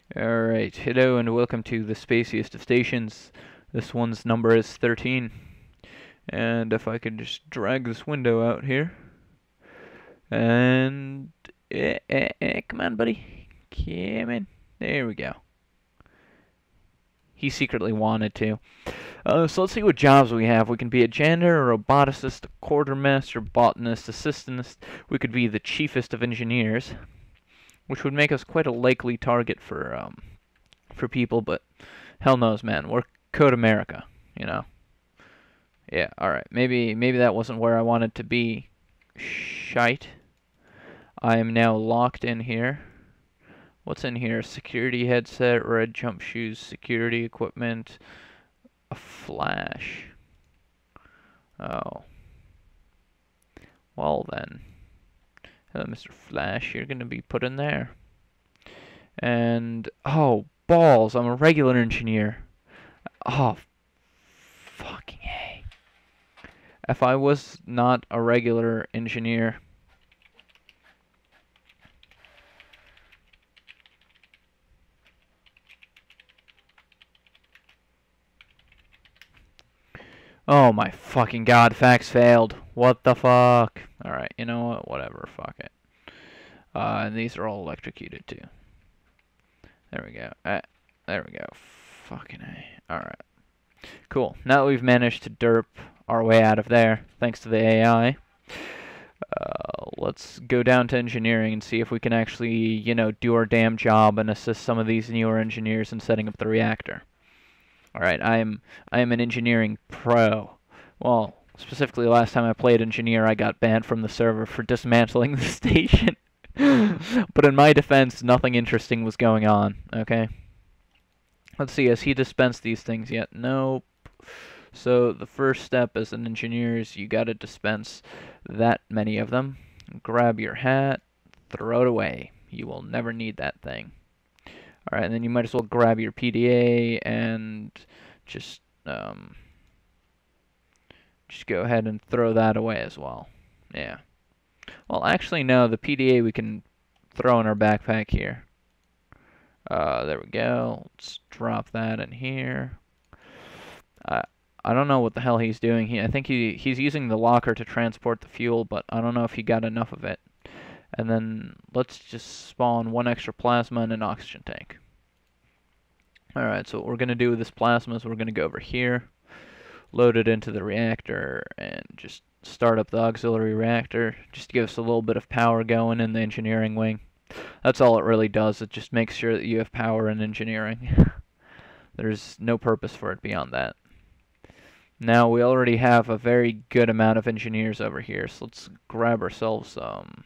Alright, hello and welcome to the spaciest of stations. This one's number is 13. And if I could just drag this window out here. And... come on, buddy. Come in. There we go. He secretly wanted to. So let's see what jobs we have. We can be a janitor, a roboticist, a quartermaster, botanist, assistant. We could be the chiefest of engineers, which would make us quite a likely target for people, but hell knows, man. We're Code America, you know. Yeah, alright. Maybe that wasn't where I wanted to be. Shite. I am now locked in here. What's in here? Security headset, red jump shoes, security equipment, a flash. Oh. Well then. Hello, Mr. Flash. You're gonna be put in there. And, oh, balls. I'm a regular engineer. Oh, fucking A. If I was not a regular engineer... Oh my fucking god, fax failed. What the fuck? Alright, you know what? Whatever, fuck it. And these are all electrocuted too. There we go. There we go. Fucking A. Alright. Cool. Now that we've managed to derp our way out of there, thanks to the AI, let's go down to engineering and see if we can actually, you know, do our damn job and assist some of these newer engineers in setting up the reactor. Alright, I am an engineering pro. Well, specifically last time I played engineer, I got banned from the server for dismantling the station. But in my defense, nothing interesting was going on, okay? Let's see, has he dispensed these things yet? Nope. So the first step as an engineer is you gotta dispense that many of them. Grab your hat, throw it away. You will never need that thing. Alright, and then you might as well grab your PDA and just go ahead and throw that away as well. Yeah. Well, actually, no, the PDA we can throw in our backpack here. There we go. Let's drop that in here. I don't know what the hell he's doing. I think he's using the locker to transport the fuel, but I don't know if he got enough of it. And then let's just spawn one extra plasma and an oxygen tank. Alright, so what we're going to do with this plasma is we're going to go over here, load it into the reactor, and just start up the auxiliary reactor, just to give us a little bit of power going in the engineering wing. That's all it really does. It just makes sure that you have power in engineering. There's no purpose for it beyond that. Now, we already have a very good amount of engineers over here, so let's grab ourselves some...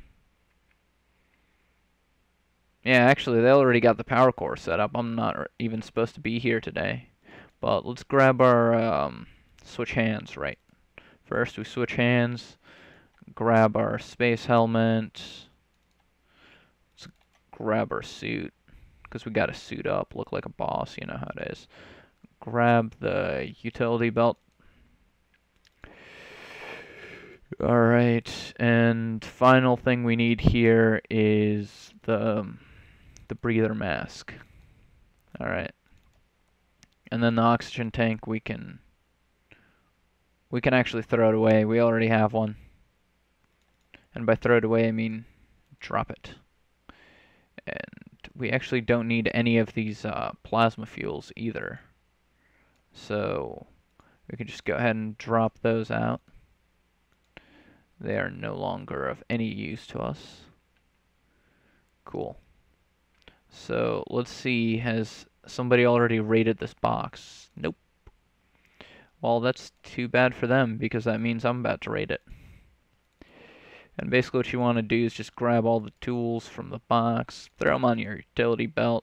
Yeah, actually, they already got the power core set up. I'm not even supposed to be here today. But let's grab our... switch hands, right. First, we switch hands, grab our space helmet, let's grab our suit, because we gotta suit up, look like a boss, you know how it is. Grab the utility belt. Alright, and final thing we need here is the breather mask. Alright. And then the oxygen tank we can actually throw it away. We already have one. And by throw it away, I mean drop it. And we actually don't need any of these plasma fuels either. So we can just go ahead and drop those out. They are no longer of any use to us. Cool. So let's see, has somebody already raided this box? Nope. Well, that's too bad for them, because that means I'm about to raid it. And basically what you want to do is just grab all the tools from the box, throw them on your utility belt,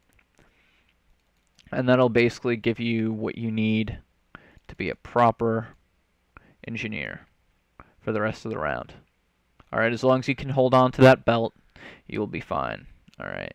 and that'll basically give you what you need to be a proper engineer for the rest of the round. Alright, as long as you can hold on to that belt, you will be fine. Alright.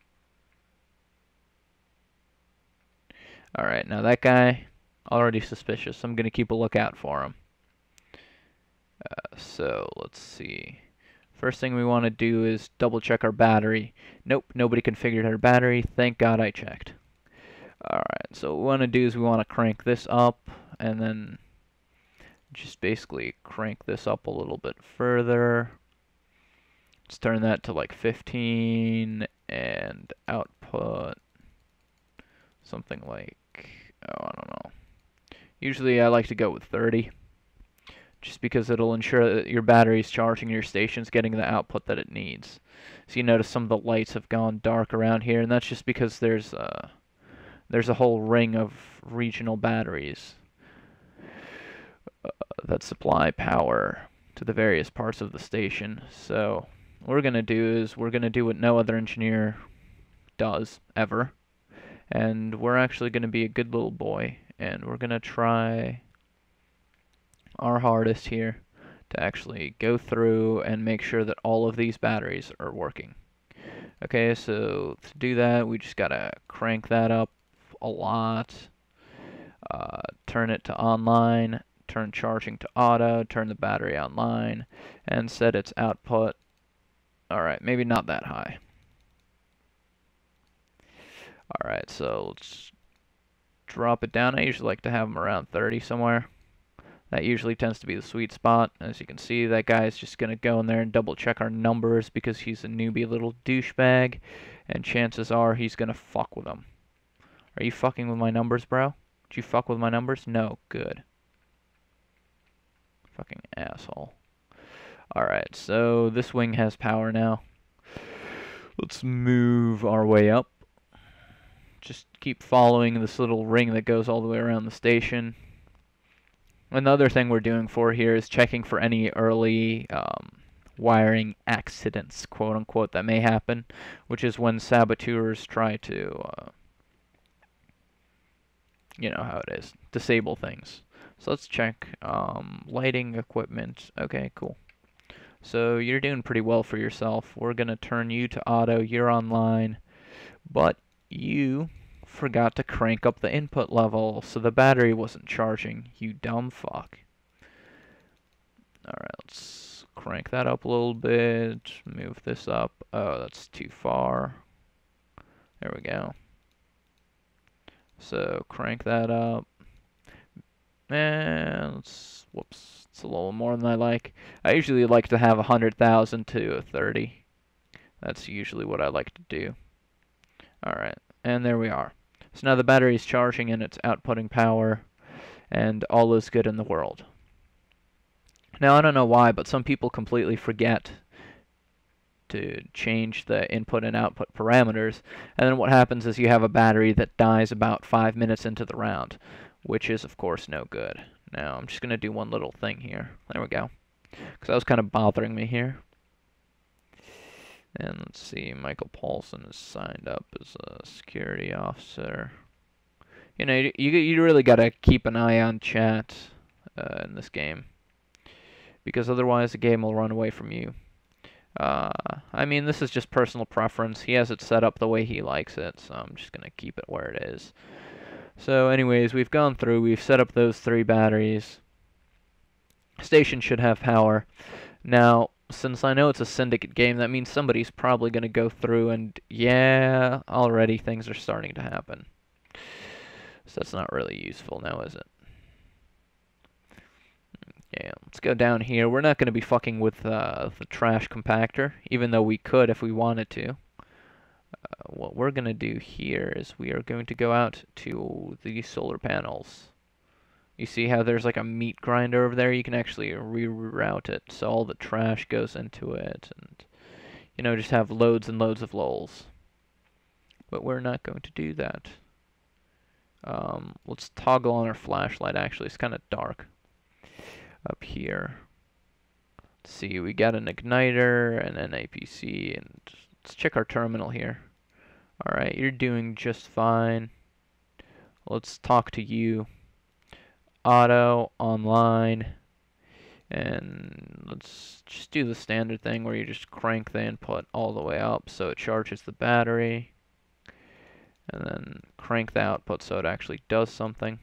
Alright, now that guy, already suspicious. I'm going to keep a lookout for him. So, let's see. First thing we want to do is double check our battery. Nope, nobody configured our battery. Thank God I checked. Alright, so what we want to do is we want to crank this up, and then just basically crank this up a little bit further. Let's turn that to like 15, and output something like, oh, I don't know. Usually I like to go with 30, just because it'll ensure that your battery's charging and your station's getting the output that it needs. So you notice some of the lights have gone dark around here, and that's just because there's a whole ring of regional batteries that supply power to the various parts of the station. So what we're going to do is we're going to do what no other engineer does ever, and we're actually going to be a good little boy, and we're going to try our hardest here to actually go through and make sure that all of these batteries are working. Okay, so to do that, we just gotta crank that up a lot, turn it to online, turn charging to auto, turn the battery online, and set its output. Alright, maybe not that high. Alright, so let's drop it down. I usually like to have them around 30 somewhere. That usually tends to be the sweet spot. As you can see, that guy's just going to go in there and double check our numbers because he's a newbie little douchebag, and chances are he's going to fuck with them. Are you fucking with my numbers, bro? Did you fuck with my numbers? No. Good. Fucking asshole. Alright, so this wing has power now. Let's move our way up. Just keep following this little ring that goes all the way around the station. Another thing we're doing for here is checking for any early wiring accidents, quote unquote, that may happen, which is when saboteurs try to, you know how it is, disable things. So let's check lighting equipment. Okay, cool. So you're doing pretty well for yourself. We're going to turn you to auto. You're online, but you forgot to crank up the input level, so the battery wasn't charging, you dumb fuck. Alright, let's crank that up a little bit, move this up. Oh, that's too far. There we go. So, crank that up. And let's, whoops, it's a little more than I like. I usually like to have 100,000 to 30. That's usually what I like to do. Alright, and there we are. So now the battery is charging and it's outputting power, and all is good in the world. Now, I don't know why, but some people completely forget to change the input and output parameters, and then what happens is you have a battery that dies about 5 minutes into the round, which is, of course, no good. Now, I'm just going to do one little thing here. There we go. Because that was kind of bothering me here. And let's see, Michael Paulson is signed up as a security officer. You know, you really got to keep an eye on chat in this game, because otherwise the game will run away from you. I mean, this is just personal preference. He has it set up the way he likes it, so I'm just going to keep it where it is. So anyways, we've gone through, we've set up those 3 batteries. Station should have power. Now, since I know it's a syndicate game, that means somebody's probably going to go through and, yeah, already things are starting to happen. So that's not really useful now, is it? Yeah, let's go down here. We're not going to be fucking with the trash compactor, even though we could if we wanted to. What we're going to do here is we are going to go out to the solar panels. You see how there's like a meat grinder over there? You can actually reroute it so all the trash goes into it, and, you know, just have loads and loads of lols. But we're not going to do that. Let's toggle on our flashlight, actually. It's kind of dark up here. Let's see, we got an igniter and an APC, and let's check our terminal here. Alright, you're doing just fine. Let's talk to you. Auto, online, and let's just do the standard thing where you just crank the input all the way up so it charges the battery, and then crank the output so it actually does something.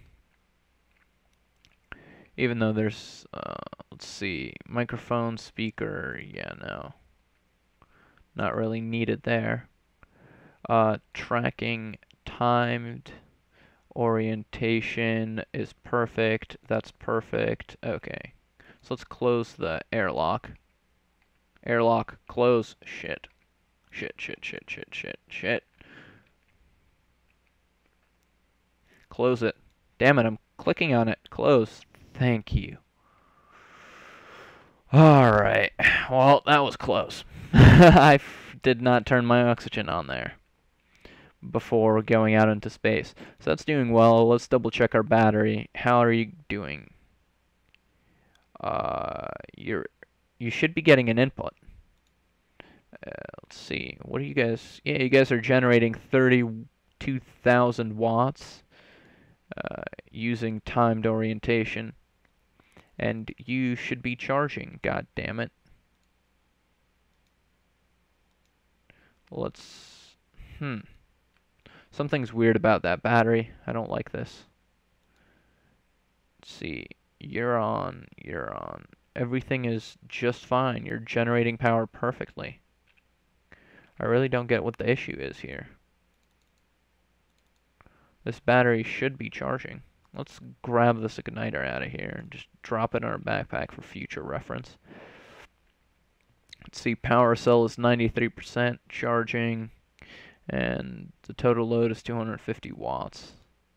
Even though there's, let's see, microphone, speaker, yeah, no. Not really needed there. Tracking timed orientation is perfect. That's perfect. Okay. So let's close the airlock. Airlock, close. Shit. Shit, shit, shit, shit, shit, shit. Close it. Damn it, I'm clicking on it. Close. Thank you. Alright. Well, that was close. I did not turn my oxygen on there before going out into space. So that's doing well. Let's double check our battery. How are you doing? You should be getting an input. Let's see. What are you guys? Yeah, you guys are generating 32,000 watts using timed orientation. And you should be charging, god damn it. Let's... Something's weird about that battery. I don't like this. Let's see. You're on. You're on. Everything is just fine. You're generating power perfectly. I really don't get what the issue is here. This battery should be charging. Let's grab this igniter out of here and just drop it in our backpack for future reference. Let's see, power cell is 93% charging, and the total load is 250 watts.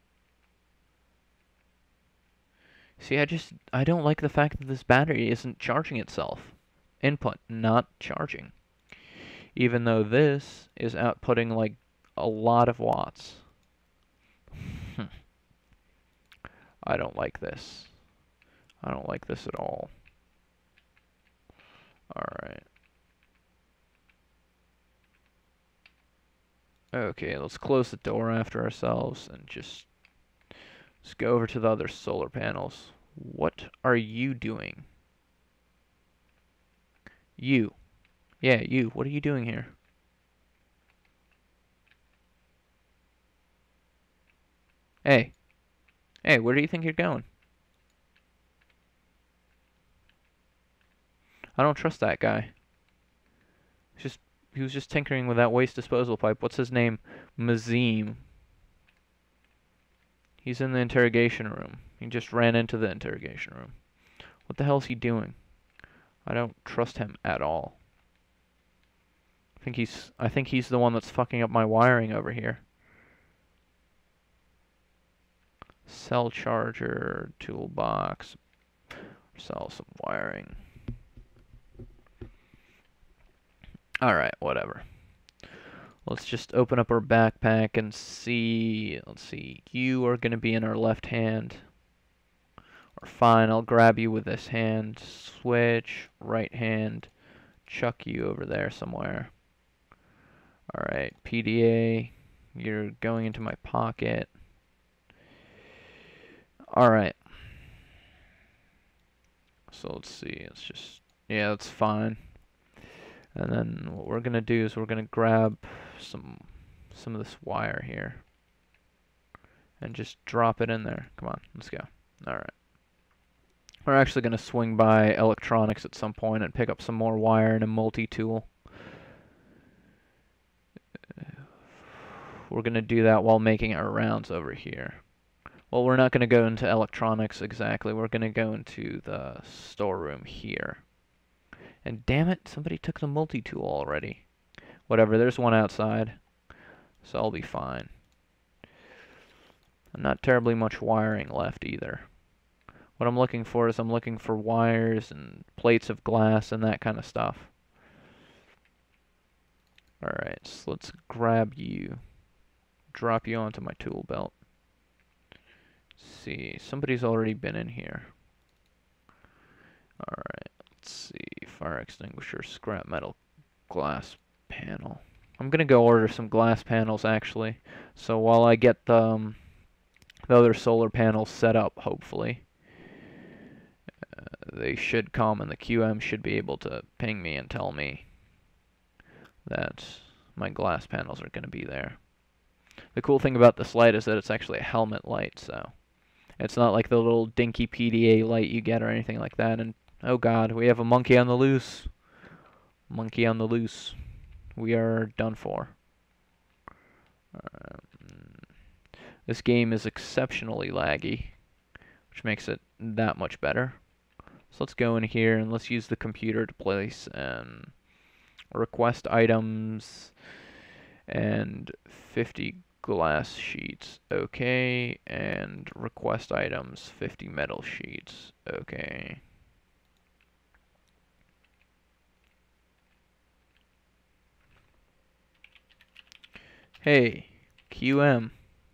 See, I don't like the fact that this battery isn't charging itself. Input, not charging. Even though this is outputting like a lot of watts. I don't like this. I don't like this at all. Alright. Okay, let's close the door after ourselves and just go over to the other solar panels. What are you doing? You. Yeah, you. What are you doing here? Hey. Hey, where do you think you're going? I don't trust that guy. He was just tinkering with that waste disposal pipe. What's his name? Mazim. He's in the interrogation room. He just ran into the interrogation room. What the hell is he doing? I don't trust him at all. I think he's the one that's fucking up my wiring over here. Cell charger, toolbox, sell some wiring. Alright, whatever. Let's just open up our backpack and see. Let's see. You are going to be in our left hand. Or fine, I'll grab you with this hand. Switch, right hand. Chuck you over there somewhere. Alright, PDA. You're going into my pocket. Alright. So let's see. It's just... Yeah, that's fine. And then what we're going to do is we're going to grab some of this wire here. And just drop it in there. Come on, let's go. Alright. We're actually going to swing by electronics at some point and pick up some more wire and a multi-tool. We're going to do that while making our rounds over here. Well, we're not going to go into electronics exactly. We're going to go into the storeroom here. And damn it, somebody took the multi-tool already. Whatever, there's one outside. So I'll be fine. Not terribly much wiring left either. What I'm looking for is I'm looking for wires and plates of glass and that kind of stuff. Alright, so let's grab you. Drop you onto my tool belt. See, somebody's already been in here. Alright, let's see. Fire extinguisher, scrap metal, glass panel. I'm gonna go order some glass panels actually. So while I get the other solar panels set up, hopefully, they should come and the QM should be able to ping me and tell me that my glass panels are gonna be there. The cool thing about this light is that it's actually a helmet light, so it's not like the little dinky PDA light you get or anything like that. And oh god, we have a monkey on the loose. Monkey on the loose. We are done for. This game is exceptionally laggy, which makes it that much better. So let's go in here and let's use the computer to place and request items and 50 glass sheets. Okay, and request items 50 metal sheets. Okay. Hey, QM.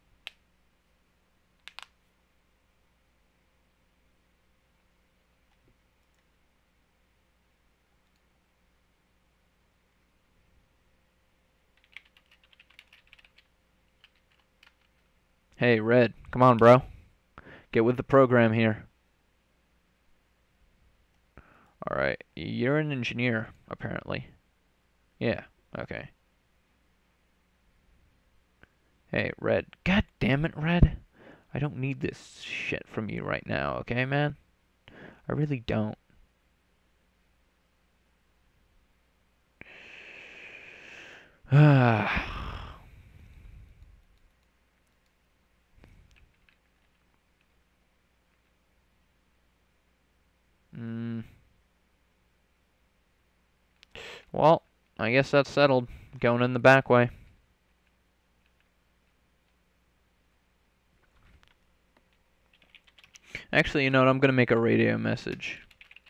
Hey, Red, come on, bro. Get with the program here. Alright, you're an engineer, apparently. Yeah, okay. Hey, Red. God damn it, Red. I don't need this shit from you right now, okay, man? I really don't. mm. Well, I guess that's settled. Going in the back way. Actually, you know what? I'm going to make a radio message.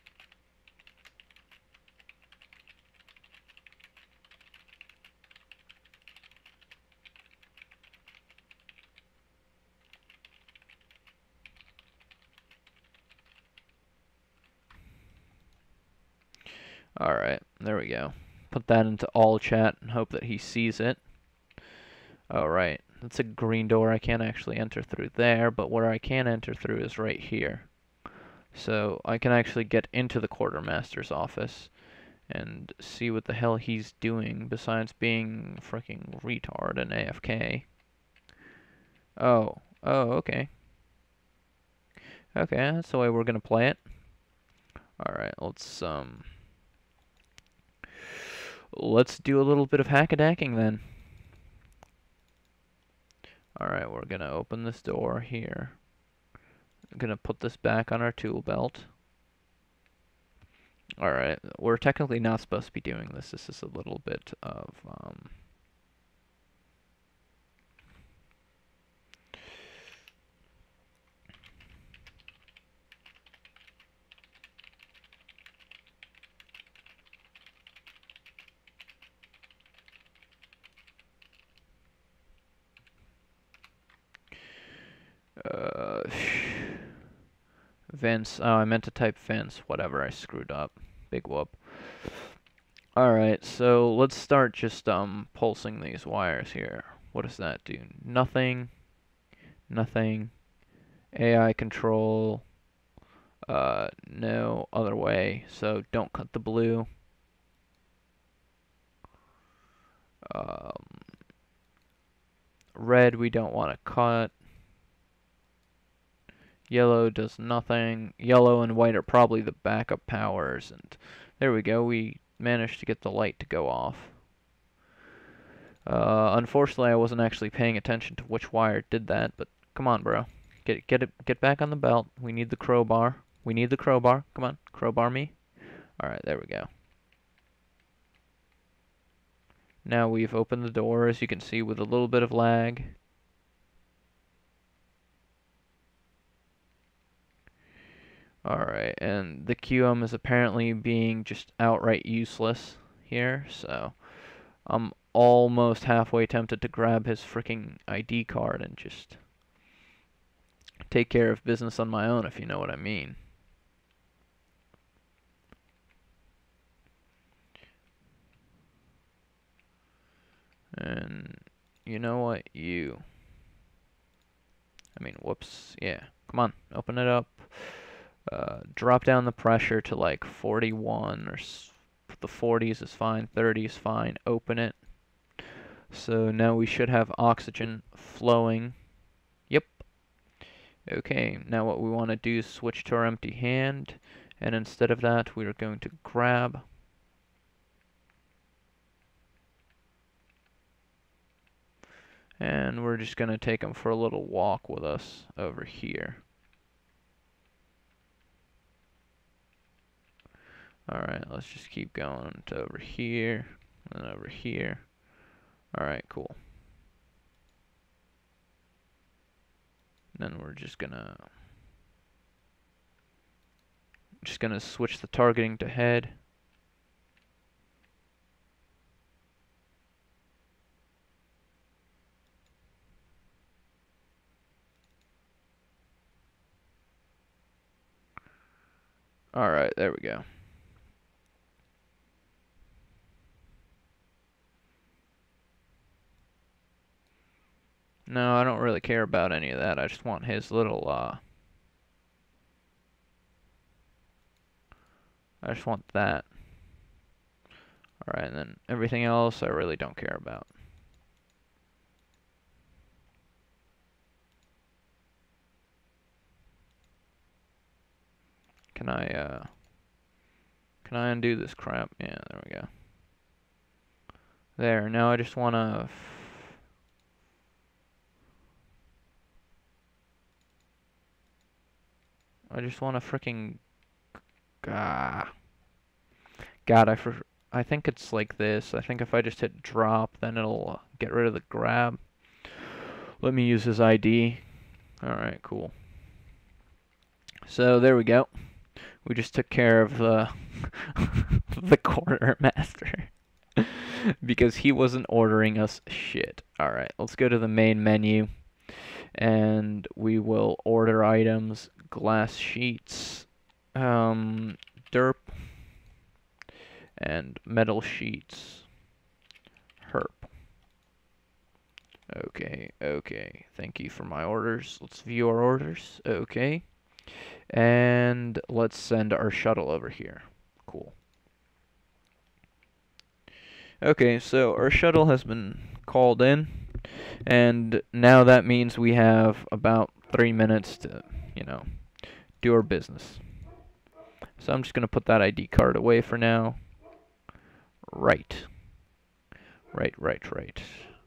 Alright, there we go. Put that into all chat and hope that he sees it. Alright, that's a green door. I can't actually enter through there, but where I can enter through is right here. So I can actually get into the quartermaster's office and see what the hell he's doing besides being a freaking retard and AFK. Oh, okay. Okay, that's the way we're gonna play it. Alright, let's do a little bit of hackadacking then. Alright, we're gonna open this door here. I'm gonna put this back on our tool belt. Alright, we're technically not supposed to be doing this. This is a little bit of, Vince. Oh, I meant to type Vince. Whatever, I screwed up. Big whoop. Alright, so let's start just pulsing these wires here. What does that do? Nothing. Nothing. AI control. No other way. So don't cut the blue. Red we don't want to cut. Yellow does nothing. Yellow and white are probably the backup powers, and there we go. We managed to get the light to go off. Unfortunately, I wasn't actually paying attention to which wire did that, but come on, bro. Get back on the belt. We need the crowbar. We need the crowbar. Come on, crowbar me. Alright, there we go. Now we've opened the door, as you can see, with a little bit of lag. Alright, and the QM is apparently being just outright useless here, so I'm almost halfway tempted to grab his freaking ID card and just take care of business on my own, if you know what I mean. And you know what? Whoops. Yeah. Come on, open it up. Drop down the pressure to like 41 or the 40s is fine, 30 is fine. Open it. So now we should have oxygen flowing. Yep. Okay, now what we want to do is switch to our empty hand, and instead of that we are going to grab And we're just going to take him for a little walk with us over here. Alright, let's just keep going to over here, and over here. Alright, cool. Then we're just gonna switch the targeting to head. Alright, there we go. No, I don't really care about any of that. I just want his little, I just want that. Alright, and then everything else I really don't care about. Can I undo this crap? Yeah, there we go. There, now I just wanna... freaking... God, I think it's like this. I think if I just hit drop, then it'll get rid of the grab. Let me use his ID. Alright, cool. So, there we go. We just took care of the, the quartermaster. Because he wasn't ordering us shit. Alright, let's go to the main menu. And we will order items, glass sheets, derp, and metal sheets, herp. Okay, okay. Thank you for my orders. Let's view our orders. Okay. And let's send our shuttle over here. Cool. Okay, so our shuttle has been called in, and now that means we have about 3 minutes to, you know, do our business. So I'm just going to put that ID card away for now. Right. Right.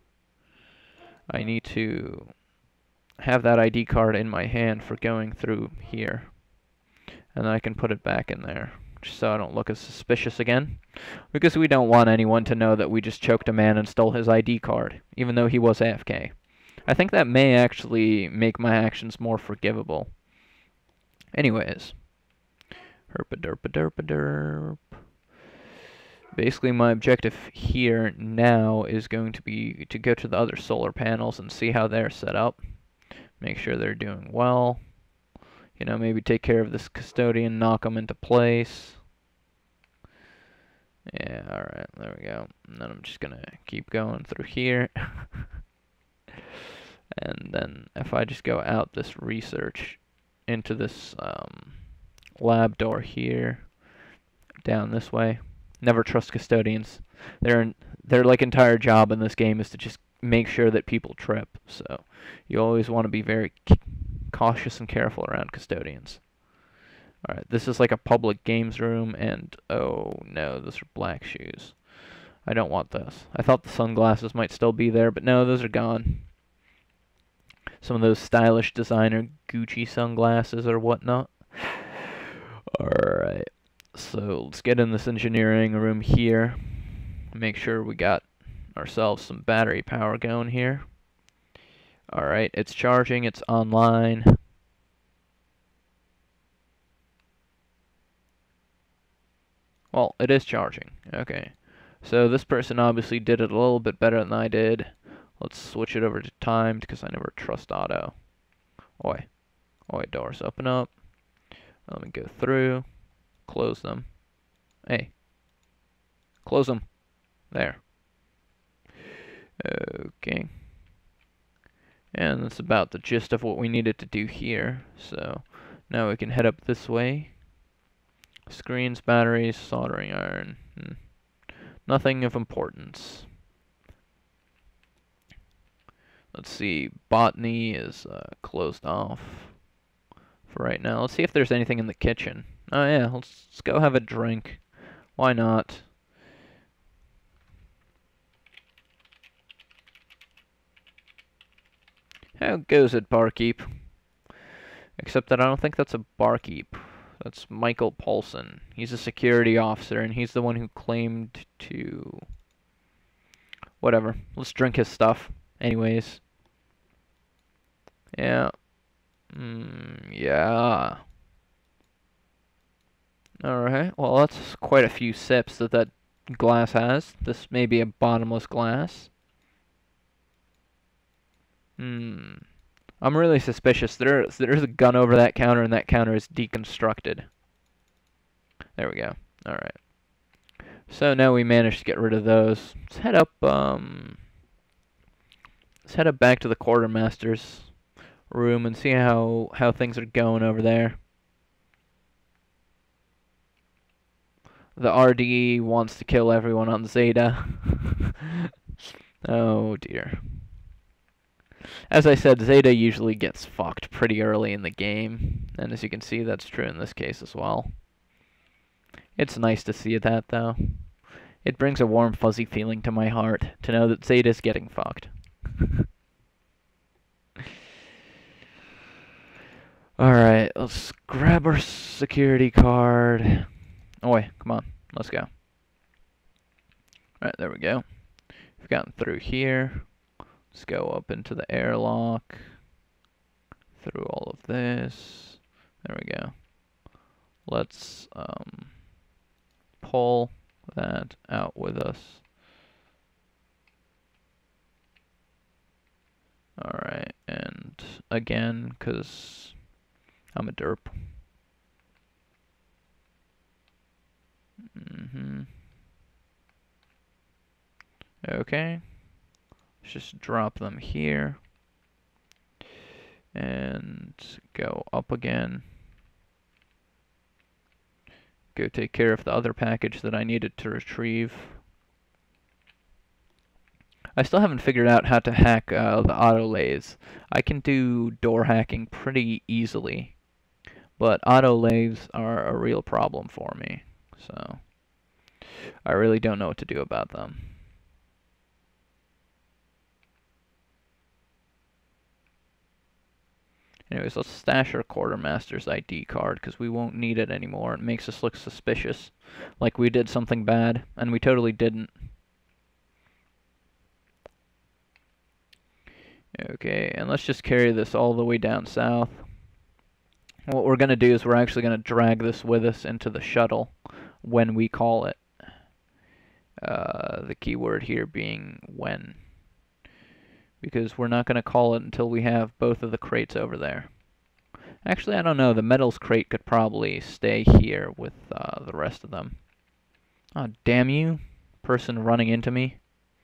I need to have that ID card in my hand for going through here. And then I can put it back in there, just so I don't look as suspicious again. Because we don't want anyone to know that we just choked a man and stole his ID card, even though he was AFK. I think that may actually make my actions more forgivable. Anyways. Herpa-derpa-derpa-derp. Basically, my objective here now is going to be to go to the other solar panels and see how they're set up. Make sure they're doing well. You know, maybe take care of this custodian, knock them into place. Yeah, alright, there we go. And then I'm just gonna keep going through here. And then if I just go out this research into this lab door here, down this way. Never trust custodians. Their like entire job in this game is to just make sure that people trip. So you always want to be very cautious and careful around custodians. Alright, this is like a public games room, and oh no, those are black shoes. I don't want those. I thought the sunglasses might still be there, but no, those are gone. Some of those stylish designer Gucci sunglasses or whatnot. Alright, so let's get in this engineering room here. Make sure we got ourselves some battery power going here. Alright, it's charging, it's online. Well, it is charging. Okay. So this person obviously did it a little bit better than I did. Let's switch it over to timed because I never trust auto. Oi. Oi, doors open up. Let me go through. Close them. Hey. Close them. There. Okay. And that's about the gist of what we needed to do here. So now we can head up this way. Screens, batteries, soldering iron. Nothing of importance. Let's see. Botany is closed off for right now. Let's see if there's anything in the kitchen. Oh yeah, let's go have a drink. Why not? How goes it, barkeep? Except that I don't think that's a barkeep. That's Michael Paulson. He's a security officer, and he's the one who claimed to... Whatever. Let's drink his stuff. Anyways. Yeah. Yeah. Alright, well that's quite a few sips that glass has. This may be a bottomless glass. I'm really suspicious. There's a gun over that counter, and that counter is deconstructed. There we go. Alright. So now we managed to get rid of those. Let's head up back to the quartermaster's room and see how things are going over there. The RDE wants to kill everyone on Zeta. Oh dear. As I said, Zeta usually gets fucked pretty early in the game, and as you can see, that's true in this case as well. It's nice to see that, though. It brings a warm, fuzzy feeling to my heart to know that Zeta's getting fucked. Alright, let's grab our security card. Oh wait, come on, let's go. Alright, there we go. We've gotten through here. Let's go up into the airlock. Through all of this. There we go. Let's pull that out with us. Alright, and again, because I'm a derp. Okay. Let's just drop them here. And go up again. Go take care of the other package that I needed to retrieve. I still haven't figured out how to hack the auto lathes. I can do door hacking pretty easily, but auto lathes are a real problem for me, so I really don't know what to do about them. Anyways, let's stash our quartermaster's ID card, because we won't need it anymore. It makes us look suspicious, like we did something bad, and we totally didn't. Okay, and let's just carry this all the way down south. What we're going to do is we're actually going to drag this with us into the shuttle when we call it. The key word here being when. Because we're not going to call it until we have both of the crates over there. Actually, I don't know. The metals crate could probably stay here with the rest of them. Oh, damn you. Person running into me.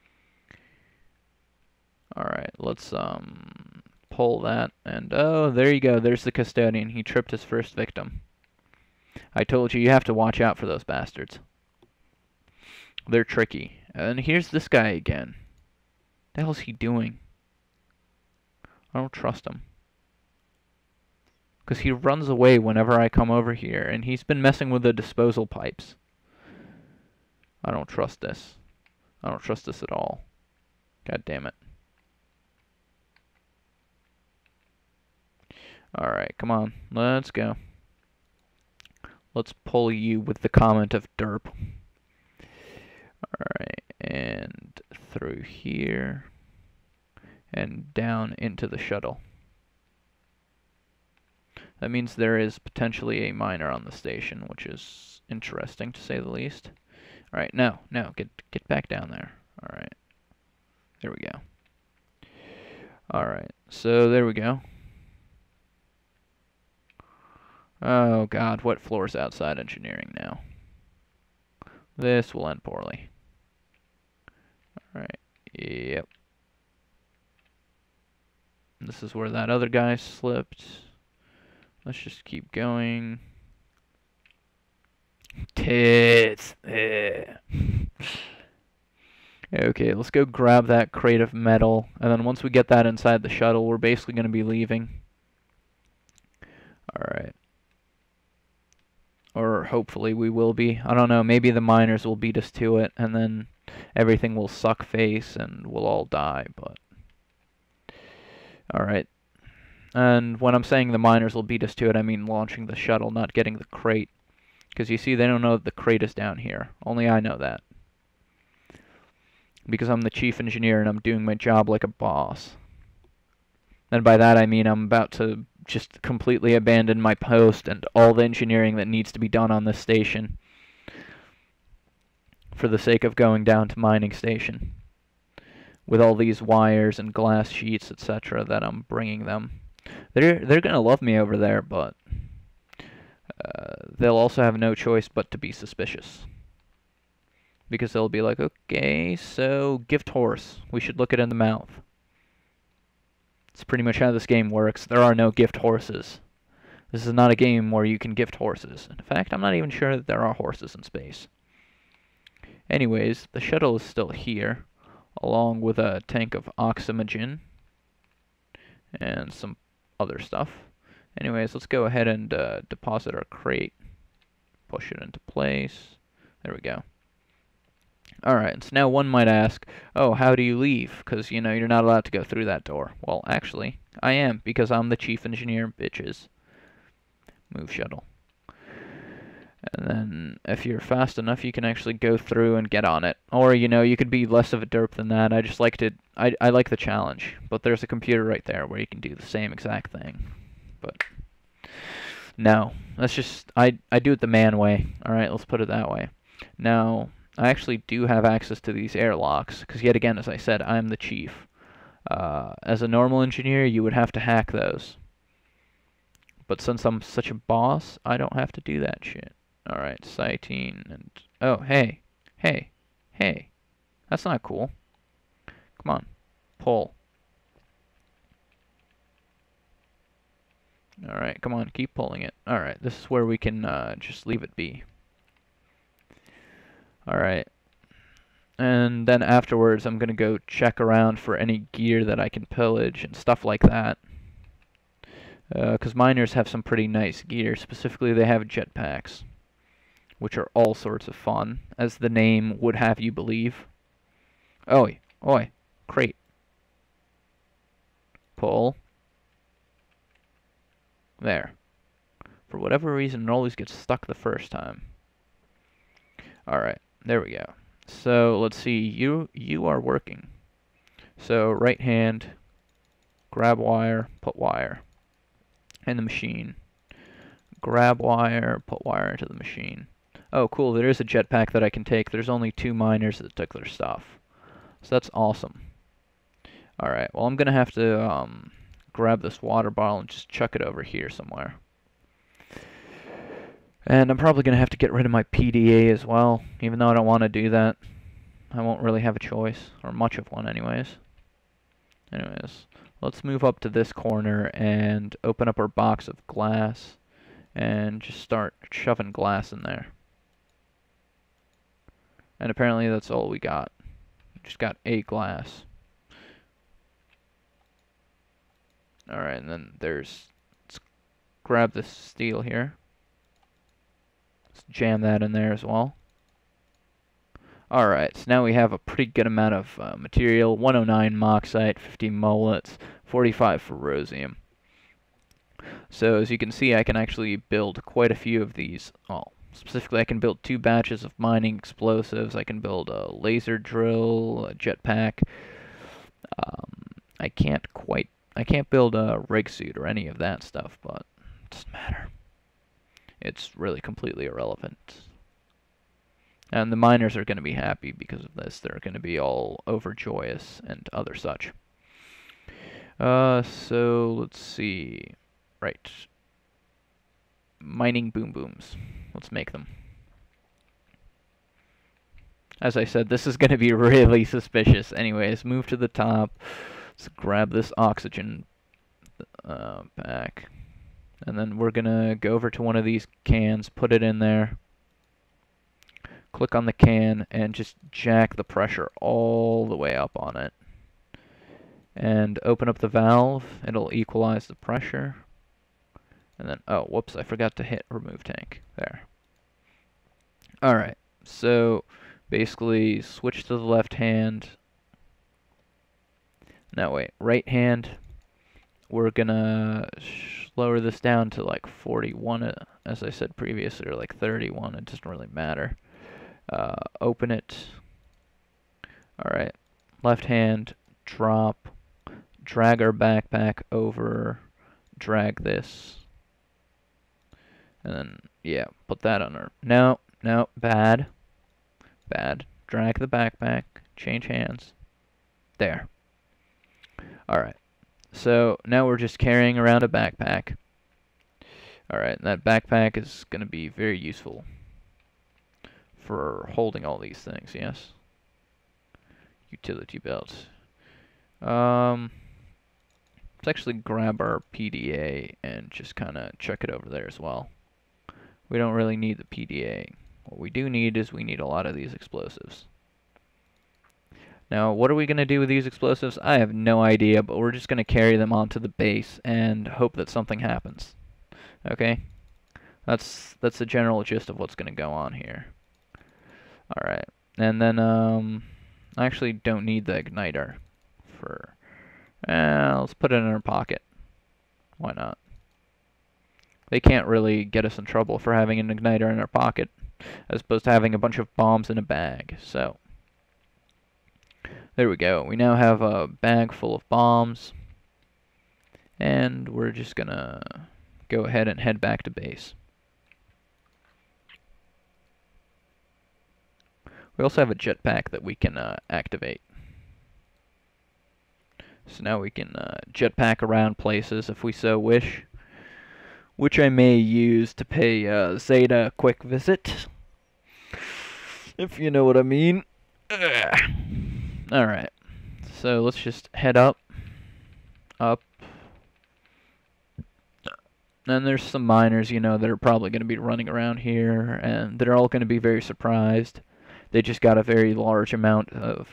Alright, let's pull that. And, oh, there you go. There's the custodian. He tripped his first victim. I told you, you have to watch out for those bastards. They're tricky. And here's this guy again. What the hell's he doing? I don't trust him. Because he runs away whenever I come over here, and he's been messing with the disposal pipes. I don't trust this. I don't trust this at all. God damn it. Alright, come on. Let's go. Let's pull you with the comment of derp. Alright, and through here. And down into the shuttle. That means there is potentially a miner on the station, which is interesting to say the least. Alright, no, get back down there. Alright. There we go. Alright, so there we go. Oh god, what floor's outside engineering now? This will end poorly. Alright, yep. This is where that other guy slipped. Let's just keep going. Tits! Okay, let's go grab that crate of metal, and then once we get that inside the shuttle, we're basically going to be leaving. Alright. Or hopefully we will be. I don't know, maybe the miners will beat us to it, and then everything will suck face and we'll all die, but... Alright. And when I'm saying the miners will beat us to it, I mean launching the shuttle, not getting the crate. Because you see, they don't know that the crate is down here. Only I know that. Because I'm the chief engineer and I'm doing my job like a boss. And by that I mean I'm about to just completely abandon my post and all the engineering that needs to be done on this station for the sake of going down to mining station with all these wires and glass sheets, etc. that I'm bringing them. They're gonna love me over there, but they'll also have no choice but to be suspicious. Because they'll be like, okay, so gift horse. We should look it in the mouth. It's pretty much how this game works. There are no gift horses. This is not a game where you can gift horses. In fact, I'm not even sure that there are horses in space. Anyways, the shuttle is still here, along with a tank of oxygen and some other stuff. Anyways, let's go ahead and deposit our crate. Push it into place. There we go. Alright, so now one might ask, oh, how do you leave? Because, you know, you're not allowed to go through that door. Well, actually, I am, because I'm the chief engineer, bitches. Move shuttle. And then, if you're fast enough, you can actually go through and get on it. Or, you know, you could be less of a derp than that. I just like to, I like the challenge. But there's a computer right there where you can do the same exact thing. But, no. That's just, I do it the man way. Alright, let's put it that way. Now, I actually do have access to these airlocks, because yet again, as I said, I'm the chief. As a normal engineer, you would have to hack those. But since I'm such a boss, I don't have to do that shit. Alright, sighting and... Oh, hey. Hey. Hey. That's not cool. Come on. Pull. Alright, come on, keep pulling it. Alright, this is where we can just leave it be. Alright. And then afterwards, I'm going to go check around for any gear that I can pillage and stuff like that. Because miners have some pretty nice gear. Specifically, they have jetpacks, which are all sorts of fun, as the name would have you believe. Oi, oi, crate. Pull. There. For whatever reason, it always gets stuck the first time. Alright, there we go. So, let's see, you are working. So, right hand, grab wire, put wire in the machine. Grab wire, put wire into the machine. Oh, cool, there is a jetpack that I can take. There's only 2 miners that took their stuff. So that's awesome. Alright, well, I'm going to have to grab this water bottle and just chuck it over here somewhere. And I'm probably going to have to get rid of my PDA as well, even though I don't want to do that. I won't really have a choice, or much of one anyways. Anyways, let's move up to this corner and open up our box of glass and just start shoving glass in there. And apparently that's all we got. We just got 8 glass. Alright, and then let's grab this steel here. Let's jam that in there as well. Alright, so now we have a pretty good amount of material. 109 moxite, 50 mullets, 45 ferrosium. So as you can see, I can actually build quite a few of these. Well, specifically I can build 2 batches of mining explosives. I can build a laser drill, a jetpack. I can't build a rig suit or any of that stuff, but it doesn't matter. It's really completely irrelevant. And the miners are going to be happy because of this. They're going to be all overjoyous and other such. So let's see. Right. Mining boom booms. Let's make them. As I said, this is going to be really suspicious. Anyways, move to the top. Let's grab this oxygen back. And then we're going to go over to one of these cans, put it in there. Click on the can and just jack the pressure all the way up on it. And open up the valve. It'll equalize the pressure. And then, oh, whoops, I forgot to hit remove tank. There. Alright, so basically switch to the left hand. No, wait, right hand. we're gonna lower this down to like 41, as I said previously, or like 31. It doesn't really matter. Open it. All right. Left hand, drop, drag our backpack over, drag this, and then, yeah, put that on our... No, no, bad. Bad. Drag the backpack, change hands. There. Alright. So, now we're just carrying around a backpack. Alright, that backpack is going to be very useful for holding all these things, yes? Utility belt. Let's actually grab our PDA and just kind of check it over there as well. We don't really need the PDA. What we do need is we need a lot of these explosives. Now, what are we going to do with these explosives? I have no idea, but we're just going to carry them onto the base and hope that something happens. Okay? That's the general gist of what's going to go on here. Alright. And then, I actually don't need the igniter for... let's put it in our pocket. Why not? They can't really get us in trouble for having an igniter in our pocket, as opposed to having a bunch of bombs in a bag. So, there we go. We now have a bag full of bombs, and we're just gonna go ahead and head back to base. We also have a jetpack that we can activate. So now we can jetpack around places if we so wish, which I may use to pay Zeta a quick visit, if you know what I mean. Alright, so let's just head up. And there's some miners, you know, that are probably going to be running around here, and they're all going to be very surprised. They just got a very large amount of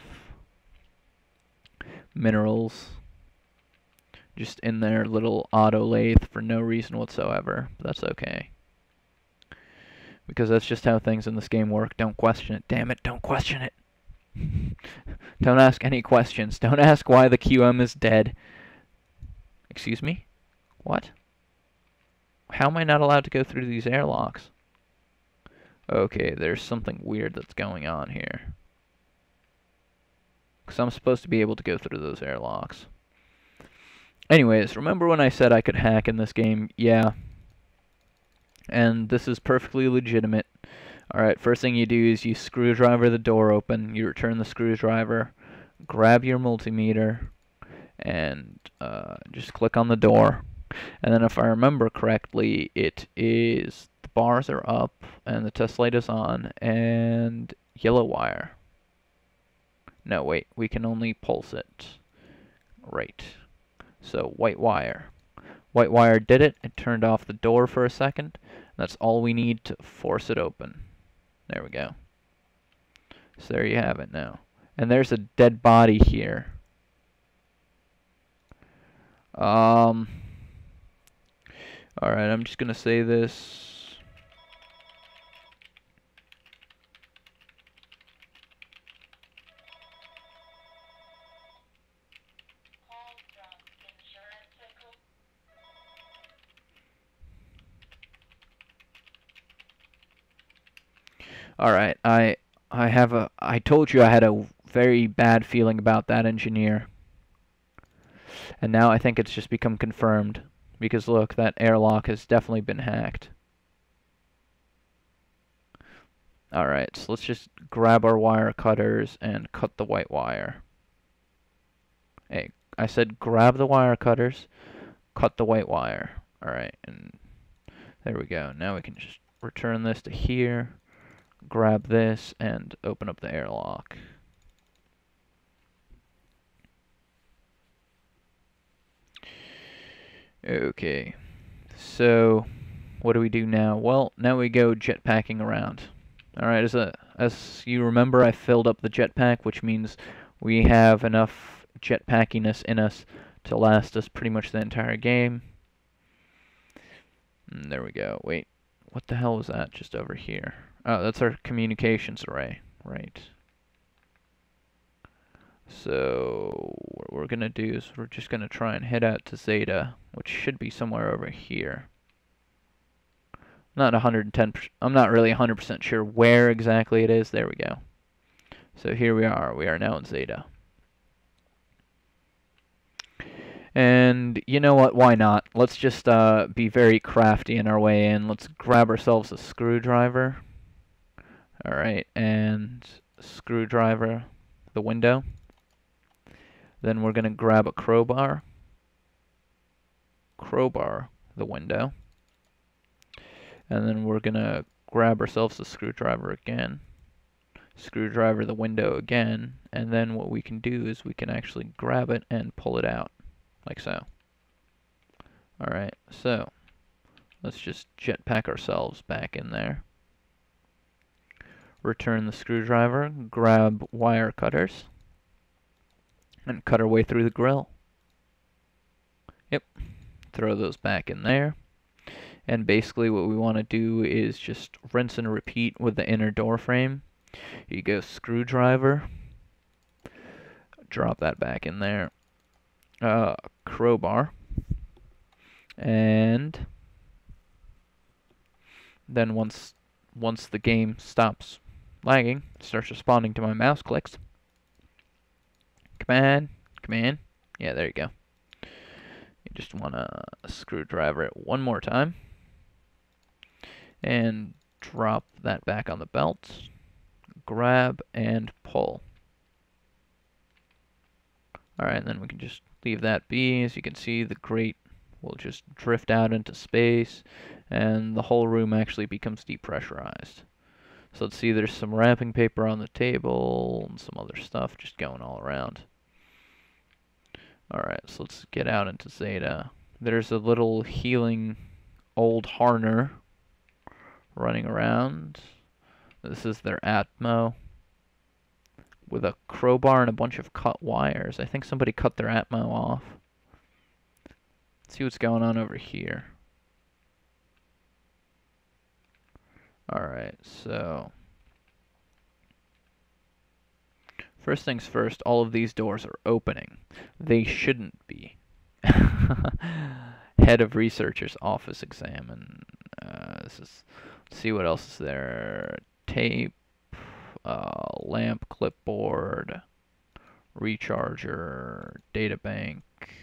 minerals just in their little auto lathe for no reason whatsoever. But that's okay, because that's just how things in this game work. Don't question it. Damn it, don't question it. Don't ask any questions. Don't ask why the QM is dead. Excuse me? What? How am I not allowed to go through these airlocks? Okay, there's something weird that's going on here. Because I'm supposed to be able to go through those airlocks. Anyways, remember when I said I could hack in this game? Yeah. And this is perfectly legitimate. Alright, first thing you do is you screwdriver the door open, you return the screwdriver, grab your multimeter, and just click on the door. And then if I remember correctly, it is the bars are up and the test light is on and yellow wire. No, wait, we can only pulse it. Right. So white wire. White wire did it. It turned off the door for a second. That's all we need to force it open. There we go. So there you have it now. And there's a dead body here. Alright, I'm just gonna say this. Alright, I told you I had a very bad feeling about that engineer. And now I think it's just become confirmed. Because look, that airlock has definitely been hacked. Alright, so let's just grab our wire cutters and cut the white wire. Hey, I said grab the wire cutters, cut the white wire. Alright, and there we go. Now we can just return this to here, grab this, and open up the airlock. Okay, so what do we do now? Well, now we go jetpacking around. Alright, as you remember, I filled up the jetpack, which means we have enough jetpackiness in us to last us pretty much the entire game. And there we go. Wait, what the hell was that just over here? Oh, that's our communications array. Right. So what we're gonna do is we're just gonna try and head out to Zeta, which should be somewhere over here. Not 110. I'm not really 100% sure where exactly it is. There we go. So here we are. We are now in Zeta. And you know what? Why not? Let's just be very crafty in our way in. Let's grab ourselves a screwdriver. All right, and screwdriver the window. Then we're gonna grab a crowbar. Crowbar the window. And then we're gonna grab ourselves a screwdriver again. Screwdriver the window again. And then what we can do is we can actually grab it and pull it out. Like so. Alright, so let's just jetpack ourselves back in there. Return the screwdriver, grab wire cutters, and cut our way through the grill. Yep, throw those back in there. And basically what we want to do is just rinse and repeat with the inner door frame. You go screwdriver, drop that back in there. Crowbar. And then once the game stops lagging, starts responding to my mouse clicks. Come on. Yeah, there you go. You just want to screwdriver it one more time. And drop that back on the belt. Grab and pull. Alright, and then we can just leave that be. As you can see, the grate will just drift out into space, and the whole room actually becomes depressurized. So let's see, there's some wrapping paper on the table, and some other stuff just going all around. Alright, so let's get out into Zeta. There's a little healing old Harner running around. This is their Atmo with a crowbar and a bunch of cut wires. I think somebody cut their Atmo off. Let's see what's going on over here. Alright, so first things first, all of these doors are opening. They shouldn't be. Head of Researcher's Office examine. Let's see what else is there. Tape, lamp, clipboard, recharger, data bank,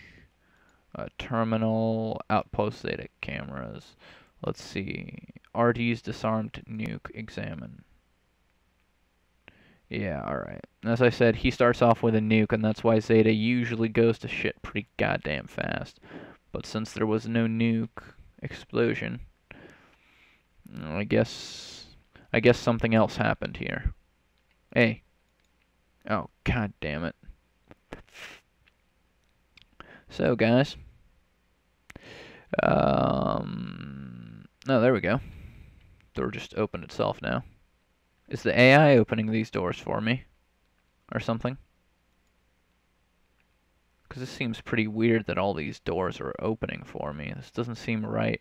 terminal, outpost data cameras. Let's see. RD's disarmed nuke examine. Yeah, alright. As I said, he starts off with a nuke, and that's why Zeta usually goes to shit pretty goddamn fast. But since there was no nuke explosion, I guess something else happened here. Hey. Oh, god damn it. So, guys. No, there we go. Door just opened itself now. Is the AI opening these doors for me? Or something? Because this seems pretty weird that all these doors are opening for me. This doesn't seem right.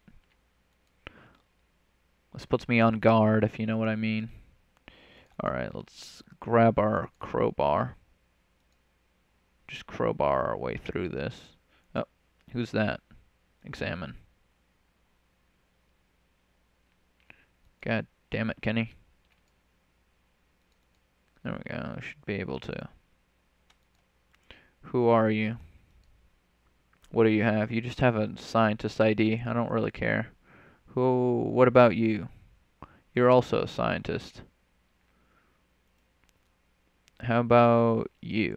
This puts me on guard, if you know what I mean. Alright, let's grab our crowbar. Just crowbar our way through this. Oh, who's that? Examine. God damn it, Kenny. There we go. I should be able to. Who are you? What do you have? You just have a scientist ID. I don't really care. What about you? You're also a scientist. How about you?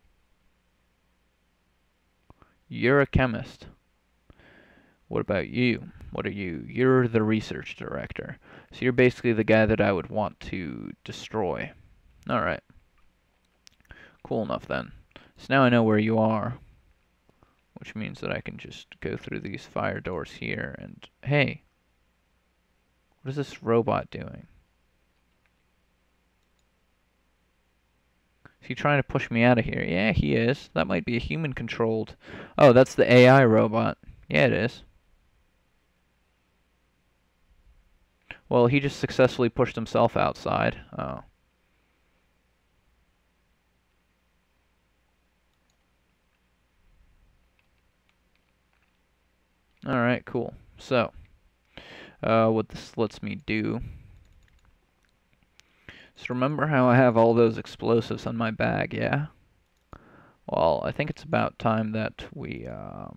You're a chemist. What about you? What are you? You're the research director. So you're basically the guy that I would want to destroy. Alright. Cool enough then. So now I know where you are. Which means that I can just go through these fire doors here and... Hey! What is this robot doing? Is he trying to push me out of here? Yeah, he is. That might be a human-controlled... Oh, that's the AI robot. Yeah, it is. Well, he just successfully pushed himself outside. Oh. Alright, cool. So, what this lets me do. So remember how I have all those explosives on my bag, yeah? Well, I think it's about time that we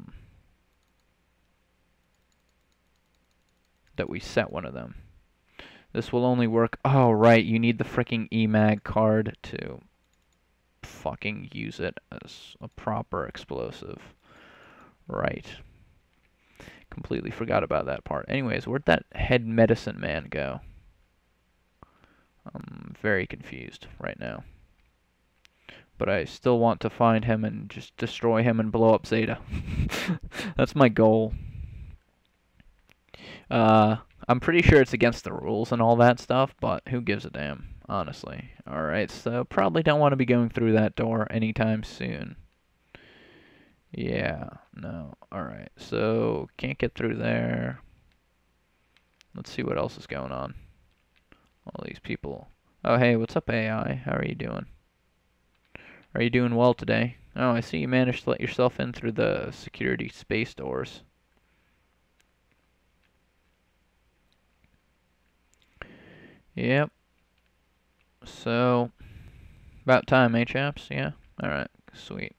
set one of them. This will only work. Oh, right, you need the freaking EMAG card to fucking use it as a proper explosive. Right. Completely forgot about that part. Anyways, where'd that head medicine man go? I'm very confused right now. But I still want to find him and just destroy him and blow up Zeta. That's my goal. I'm pretty sure it's against the rules and all that stuff, but who gives a damn, honestly. Alright, so probably don't want to be going through that door anytime soon. Yeah, no. Alright, so can't get through there. Let's see what else is going on. All these people. Oh, hey, what's up, AI? How are you doing? Are you doing well today? Oh, I see you managed to let yourself in through the security space doors. Yep. So, about time, eh, chaps? Yeah? Alright, sweet.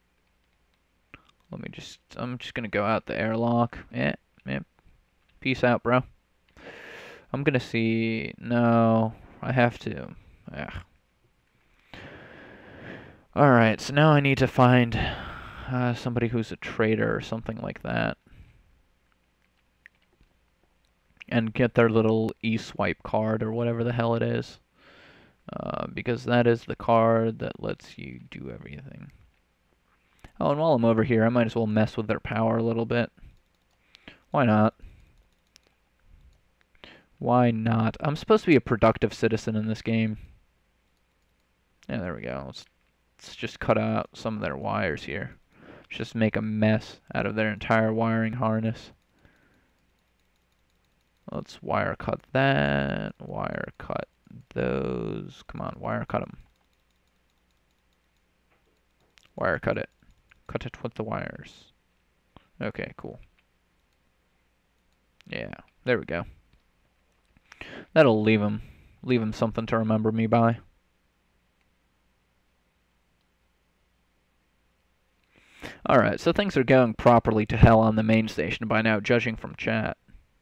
I'm just gonna go out the airlock. Yeah. Peace out, bro. I'm gonna see, no, I have to. Ugh. Alright, so now I need to find somebody who's a traitor or something like that. And get their little e-swipe card or whatever the hell it is. Because that is the card that lets you do everything. Oh, and while I'm over here, I might as well mess with their power a little bit. Why not? Why not? I'm supposed to be a productive citizen in this game. Yeah, there we go. Let's just cut out some of their wires here. Just make a mess out of their entire wiring harness. Let's wire cut that. Wire cut those. Come on, wire cut them. Wire cut it. Cut it with the wires. Okay, cool. Yeah, there we go. That'll leave them something to remember me by. Alright, so things are going properly to hell on the main station by now, judging from chat.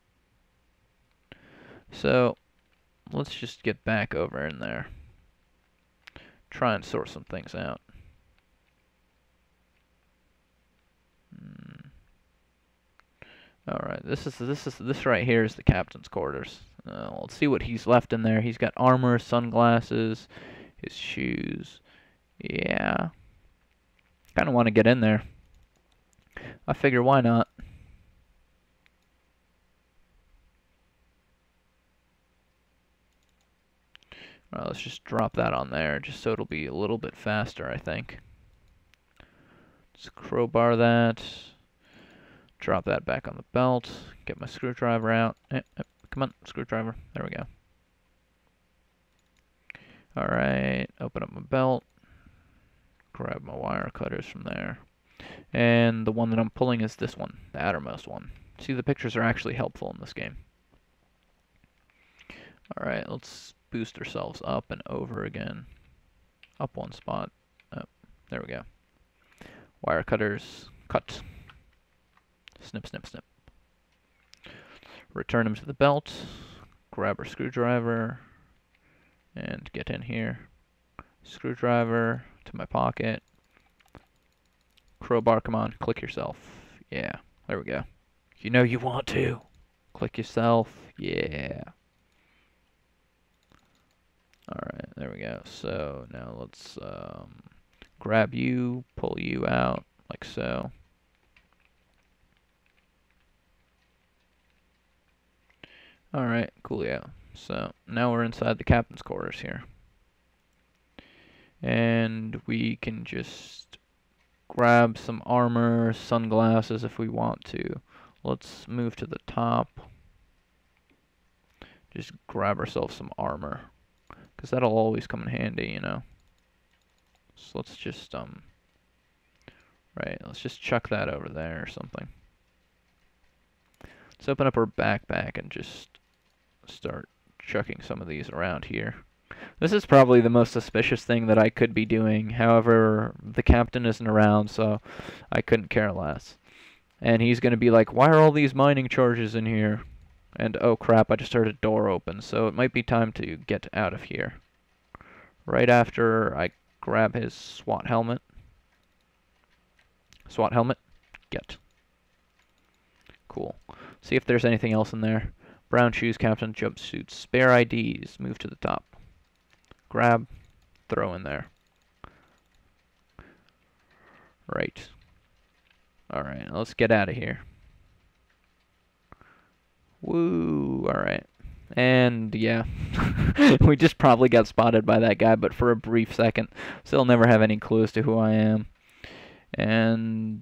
So, let's just get back over in there. Try and sort some things out. Alright, this right here is the captain's quarters. Let's see what he's left in there. He's got armor, sunglasses, his shoes. Yeah. Kinda wanna get in there. I figure why not? Alright, let's just drop that on there, just so it'll be a little bit faster, I think. Let's crowbar that. Drop that back on the belt. Get my screwdriver out. Come on, screwdriver. There we go. Alright, open up my belt. Grab my wire cutters from there. And the one that I'm pulling is this one, the outermost one. See, the pictures are actually helpful in this game. Alright, let's boost ourselves up and over again. Up one spot. Oh, there we go. Wire cutters, cut. Snip, snip, snip. Return them to the belt. Grab our screwdriver. And get in here. Screwdriver to my pocket. Crowbar, come on, click yourself. Yeah, there we go. You know you want to. Click yourself. Yeah. Alright, there we go. So now let's grab you, pull you out, like so. Alright, coolio. So now we're inside the captain's quarters here. And we can just grab some armor, sunglasses if we want to. Let's move to the top. Just grab ourselves some armor, because that'll always come in handy, you know. So let's just right, let's just chuck that over there or something. Let's open up our backpack and just start chucking some of these around here. This is probably the most suspicious thing that I could be doing. However, the captain isn't around, so I couldn't care less. And he's going to be like, why are all these mining charges in here? And oh crap, I just heard a door open, so it might be time to get out of here. Right after I grab his SWAT helmet. SWAT helmet, get. Cool. See if there's anything else in there. Brown shoes, captain, jumpsuits, spare IDs, move to the top. Grab, throw in there. Right. Alright, let's get out of here. Woo, alright. And yeah, we just probably got spotted by that guy, but for a brief second. Still never have any clue as to who I am. And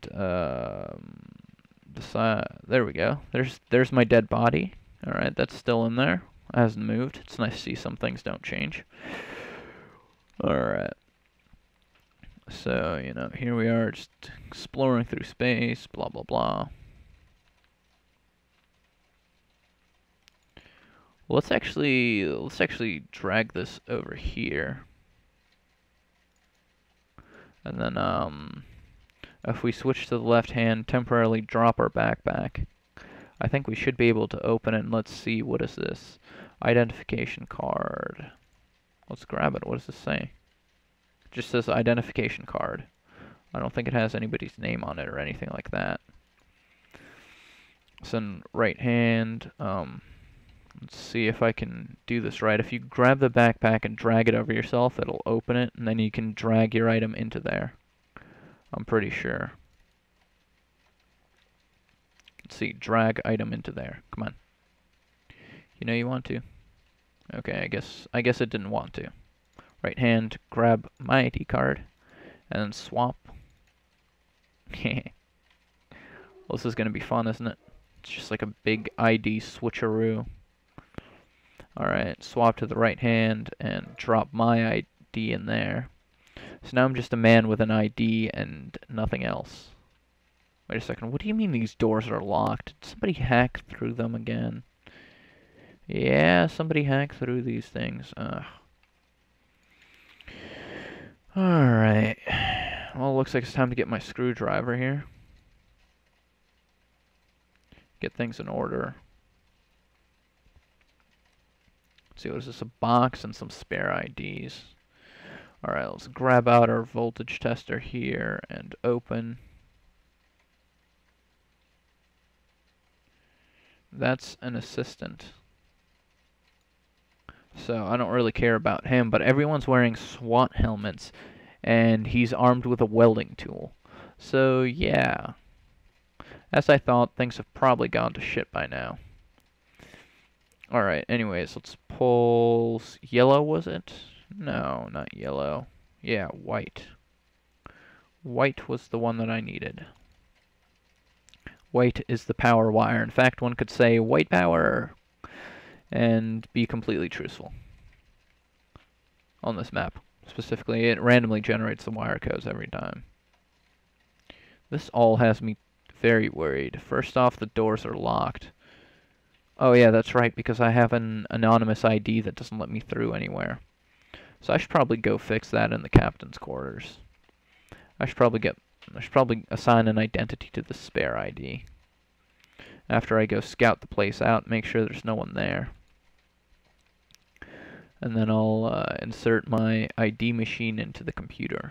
there we go. There's my dead body. Alright, that's still in there. It hasn't moved. It's nice to see some things don't change. Alright. So, you know, here we are just exploring through space, blah blah blah. Let's actually drag this over here. And then if we switch to the left hand, temporarily drop our backpack, I think we should be able to open it. And let's see, what is this? Identification card. Let's grab it. What does this say? It just says identification card. I don't think it has anybody's name on it or anything like that. So in right hand, let's see if I can do this right. If you grab the backpack and drag it over yourself, it'll open it, and then you can drag your item into there. I'm pretty sure. Let's see, drag item into there. Come on. You know you want to. Okay, I guess it didn't want to. Right hand, grab my ID card, and then swap. Well, this is gonna be fun, isn't it? It's just like a big ID switcheroo. Alright, swap to the right hand and drop my ID in there. So now I'm just a man with an ID and nothing else. Wait a second, what do you mean these doors are locked? Did somebody hack through them again? Yeah, somebody hacked through these things. Alright. Well, looks like it's time to get my screwdriver here. Get things in order. Let's see, what is this? A box and some spare IDs. Alright, let's grab out our voltage tester here and open. That's an assistant. So I don't really care about him, but everyone's wearing SWAT helmets, and he's armed with a welding tool. So yeah, as I thought, things have probably gone to shit by now. Alright, anyways, let's pull... Yellow, was it? No, not yellow. Yeah, white. White was the one that I needed. White is the power wire. In fact, one could say white power and be completely truthful on this map. Specifically, it randomly generates the wire codes every time. This all has me very worried. First off, the doors are locked. Oh yeah, that's right, because I have an anonymous ID that doesn't let me through anywhere. So I should probably go fix that in the captain's quarters. I should probably assign an identity to the spare ID. After I go scout the place out, make sure there's no one there. And then I'll insert my ID machine into the computer.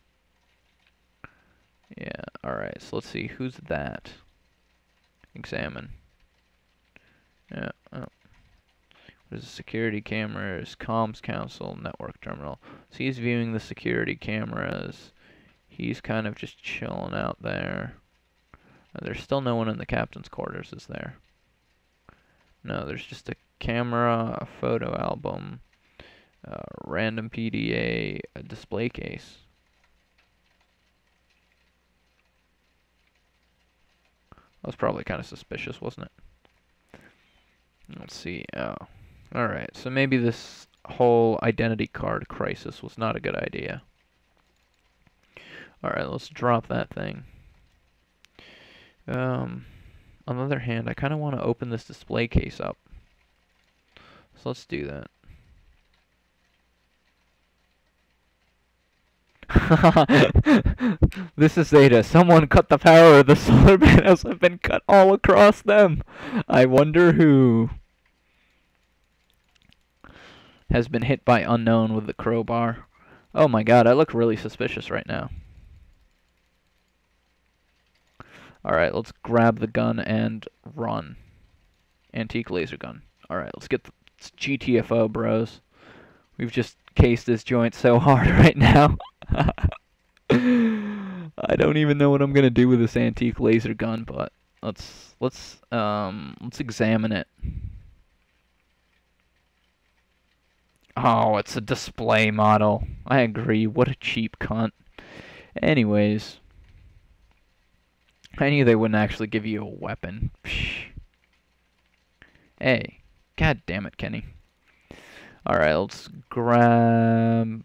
Yeah, alright, so let's see, who's that? Examine. Yeah, oh. There's security cameras, comms console, network terminal. So he's viewing the security cameras. He's kind of just chilling out there. There's still no one in the captain's quarters, is there? No, there's just a camera, a photo album, a random PDA, a display case. That was probably kind of suspicious, wasn't it? Let's see. Oh. Alright, so maybe this whole identity card crisis was not a good idea. Alright, let's drop that thing. on the other hand, I kind of want to open this display case up. So let's do that. This is Zeta. Someone cut the power. The solar panels have been cut all across them. I wonder who has been hit by unknown with the crowbar. Oh my god, I look really suspicious right now. Alright, let's grab the gun and run. Antique laser gun. Alright, let's get the GTFO, bros. We've just cased this joint so hard right now. I don't even know what I'm gonna do with this antique laser gun, but let's examine it. Oh, it's a display model. I agree. What a cheap cunt. Anyways, I knew they wouldn't actually give you a weapon. Psh. Hey, god damn it, Kenny. Alright, let's grab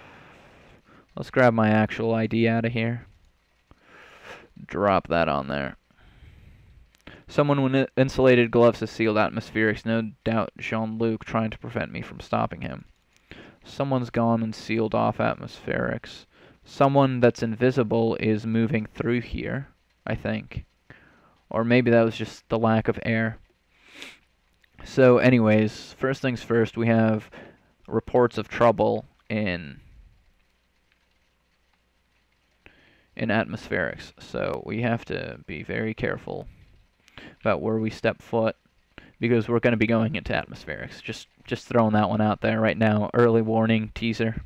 my actual ID out of here. Drop that on there. Someone with insulated gloves has sealed atmospherics. No doubt Jean-Luc trying to prevent me from stopping him. Someone's gone and sealed off atmospherics. Someone that's invisible is moving through here, I think. Or maybe that was just the lack of air. So anyways, first things first, we have reports of trouble in atmospherics. So we have to be very careful about where we step foot, because we're going to be going into atmospherics. Just throwing that one out there right now. Early warning teaser.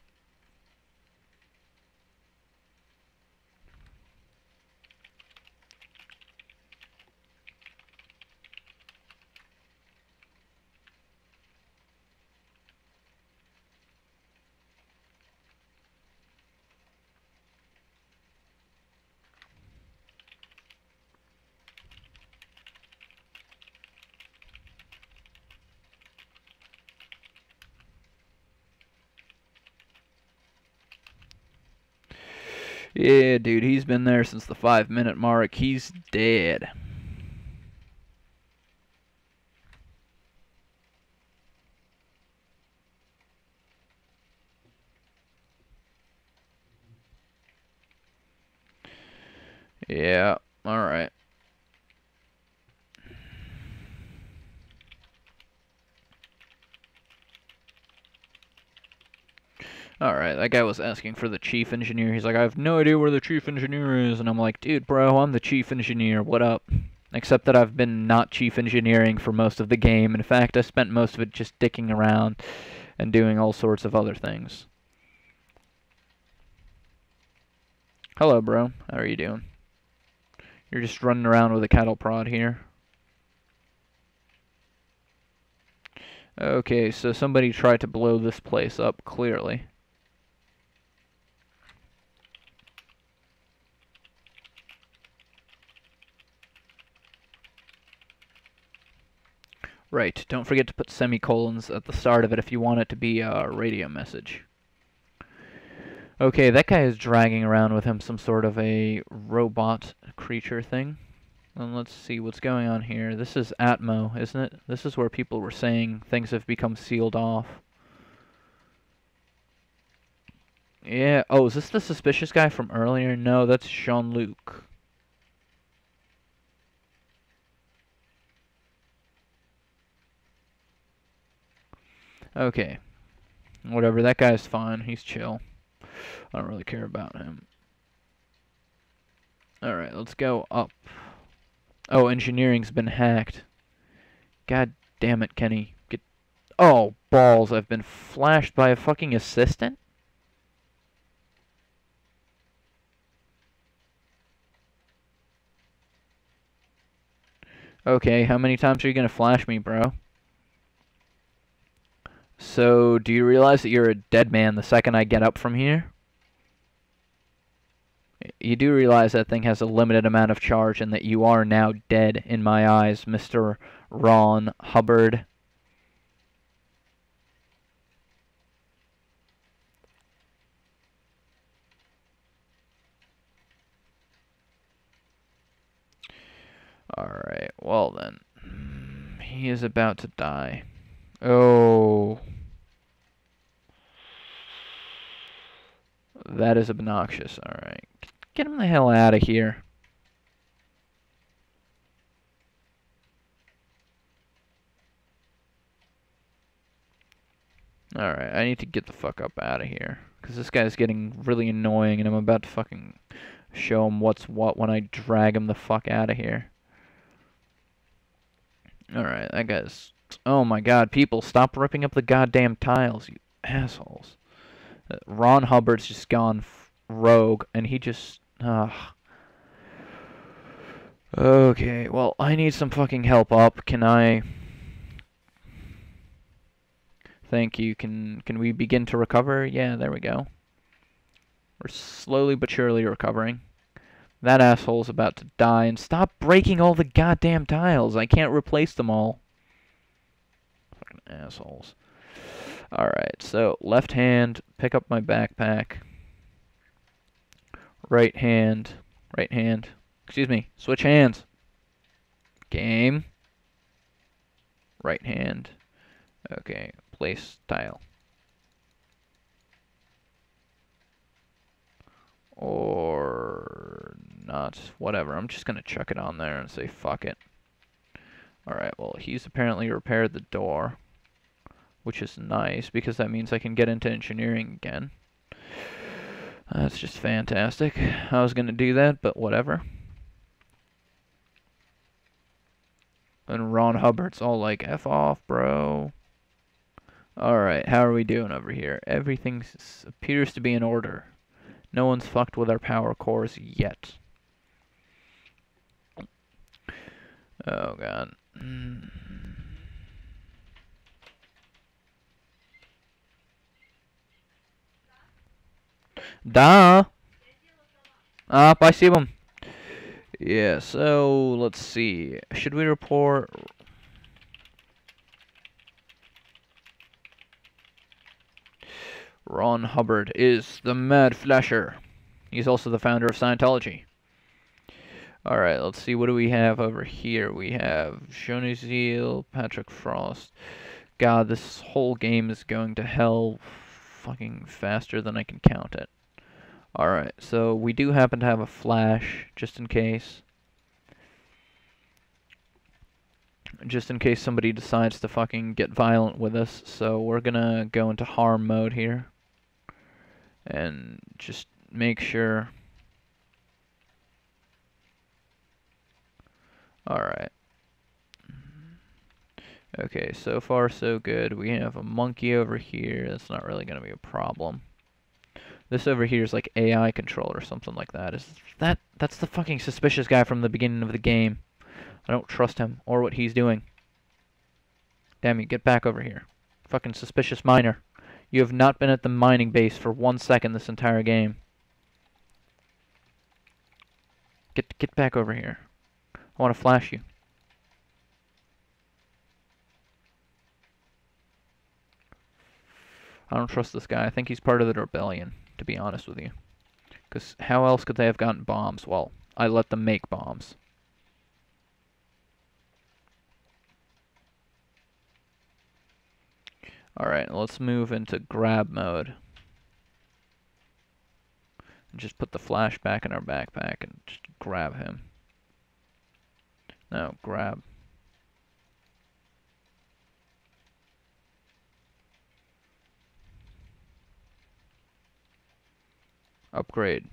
Yeah, dude, he's been there since the 5-minute mark. He's dead. Yeah, alright. Alright, that guy was asking for the chief engineer. He's like, I have no idea where the chief engineer is. And I'm like, dude, bro, I'm the chief engineer. What up? Except that I've been not chief engineering for most of the game. In fact, I spent most of it just dicking around and doing all sorts of other things. Hello, bro. How are you doing? You're just running around with a cattle prod here. Okay, so somebody tried to blow this place up, clearly. Right, don't forget to put semicolons at the start of it if you want it to be a radio message. Okay, that guy is dragging around with him some sort of a robot creature thing. And let's see what's going on here. This is Atmo, isn't it? This is where people were saying things have become sealed off. Yeah, oh, is this the suspicious guy from earlier? No, that's Jean-Luc. Okay. Whatever, that guy's fine. He's chill. I don't really care about him. Alright, let's go up. Oh, engineering's been hacked. God damn it, Kenny. Get... Oh, balls. I've been flashed by a fucking assistant? Okay, how many times are you gonna flash me, bro? So, do you realize that you're a dead man the second I get up from here? You do realize that thing has a limited amount of charge and that you are now dead in my eyes, Mr. Ron Hubbard. Alright. Alright, well then. He is about to die. Oh. That is obnoxious. Alright. Get him the hell out of here. Alright, I need to get the fuck up out of here. Because this guy's getting really annoying and I'm about to fucking show him what's what when I drag him the fuck out of here. Alright, that guy's... Oh my god, people, stop ripping up the goddamn tiles, you assholes. Ron Hubbard's just gone rogue, and he just... Okay, well, I need some fucking help up. Can I... Thank you. Can we begin to recover? Yeah, there we go. We're slowly but surely recovering. That asshole's about to die, and stop breaking all the goddamn tiles. I can't replace them all. Fucking assholes. Alright, so left hand, pick up my backpack. Right hand, excuse me, switch hands. Game. Right hand. Okay, place tile. Or not, whatever. I'm just gonna chuck it on there and say fuck it. Alright, well, he's apparently repaired the door, which is nice because that means I can get into engineering again. That's just fantastic. I was gonna do that, but whatever. And Ron Hubbard's all like, F off, bro. Alright, how are we doing over here? Everything appears to be in order. No one's fucked with our power cores yet. Oh, God. Да. Спасибо. Yeah, so, let's see. Should we report... Ron Hubbard is the Mad Flasher. He's also the founder of Scientology. Alright, let's see. What do we have over here? We have Shoni Zeal, Patrick Frost. God, this whole game is going to hell fucking faster than I can count it. Alright, so we do happen to have a flash, just in case. Just in case somebody decides to fucking get violent with us. So we're gonna go into harm mode here. And just make sure... Alright. Okay, so far so good. We have a monkey over here. That's not really going to be a problem. This over here is like AI control or something like that. That's the fucking suspicious guy from the beginning of the game. I don't trust him or what he's doing. Damn you, get back over here. Fucking suspicious miner. You have not been at the mining base for 1 second this entire game. Get back over here. I want to flash you. I don't trust this guy. I think he's part of the rebellion, to be honest with you. Because how else could they have gotten bombs? Well, I let them make bombs. Alright, let's move into grab mode. And just put the flash back in our backpack and just grab him. No, grab. Upgrade.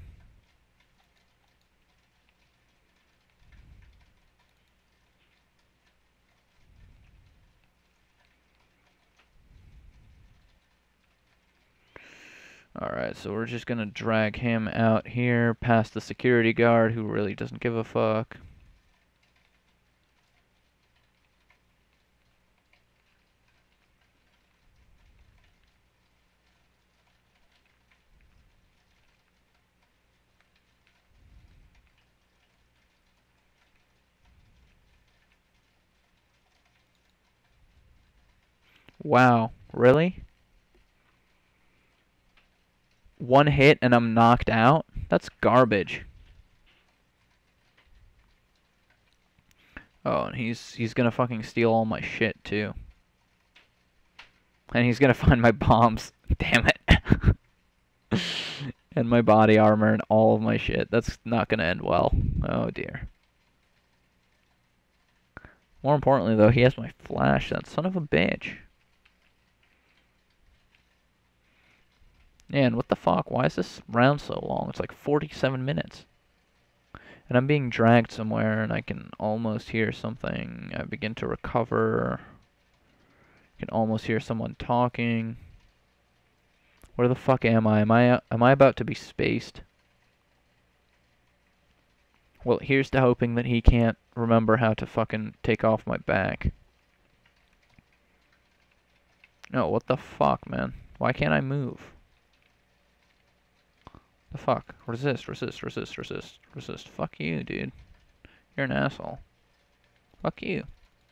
Alright, so we're just gonna drag him out here past the security guard who really doesn't give a fuck. Wow, really? One hit and I'm knocked out? That's garbage. Oh, and he's gonna fucking steal all my shit too. And he's gonna find my bombs. Damn it. And my body armor and all of my shit. That's not gonna end well. Oh dear. More importantly though, he has my flash, that son of a bitch. Man, what the fuck? Why is this round so long? It's like 47 minutes. And I'm being dragged somewhere and I can almost hear something. I begin to recover. I can almost hear someone talking. Where the fuck am I? Am I about to be spaced? Well, here's to hoping that he can't remember how to fucking take off my back. No, what the fuck, man? Why can't I move? The fuck? Resist, resist, resist, resist, resist. Fuck you, dude. You're an asshole. Fuck you.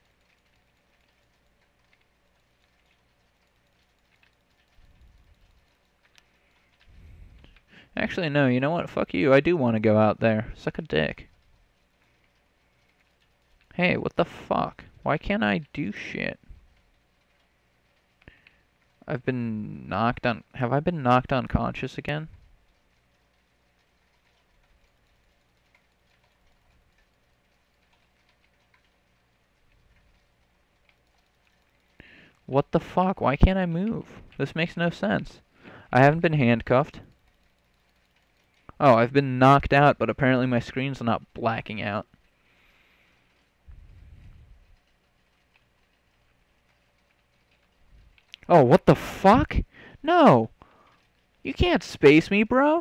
Actually, no, you know what? Fuck you. I do want to go out there. Suck a dick. Hey, what the fuck? Why can't I do shit? I've been knocked on... Have I been knocked unconscious again? What the fuck? Why can't I move? This makes no sense. I haven't been handcuffed. Oh, I've been knocked out, but apparently my screen's not blacking out. Oh, what the fuck? No! You can't space me, bro!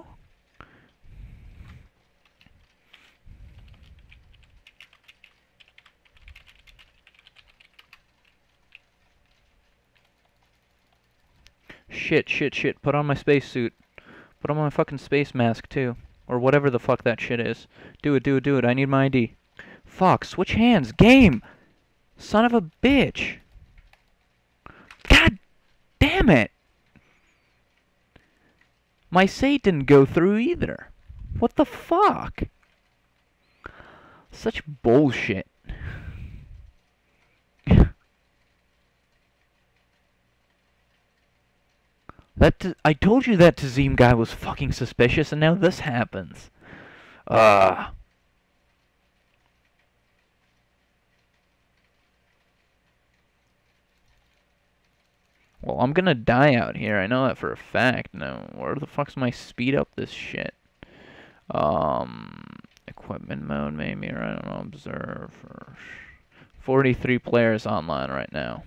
Shit, shit, shit. Put on my spacesuit. Put on my fucking space mask, too. Or whatever the fuck that shit is. Do it, do it, do it. I need my ID. Fuck, switch hands. Game! Son of a bitch! God damn it! My save didn't go through either. What the fuck? Such bullshit. I told you that Tazim guy was fucking suspicious, and now this happens. Ugh. Well, I'm gonna die out here. I know that for a fact. Now, where the fuck's my speed up this shit? Equipment mode, maybe, or I don't know, observe. 43 players online right now.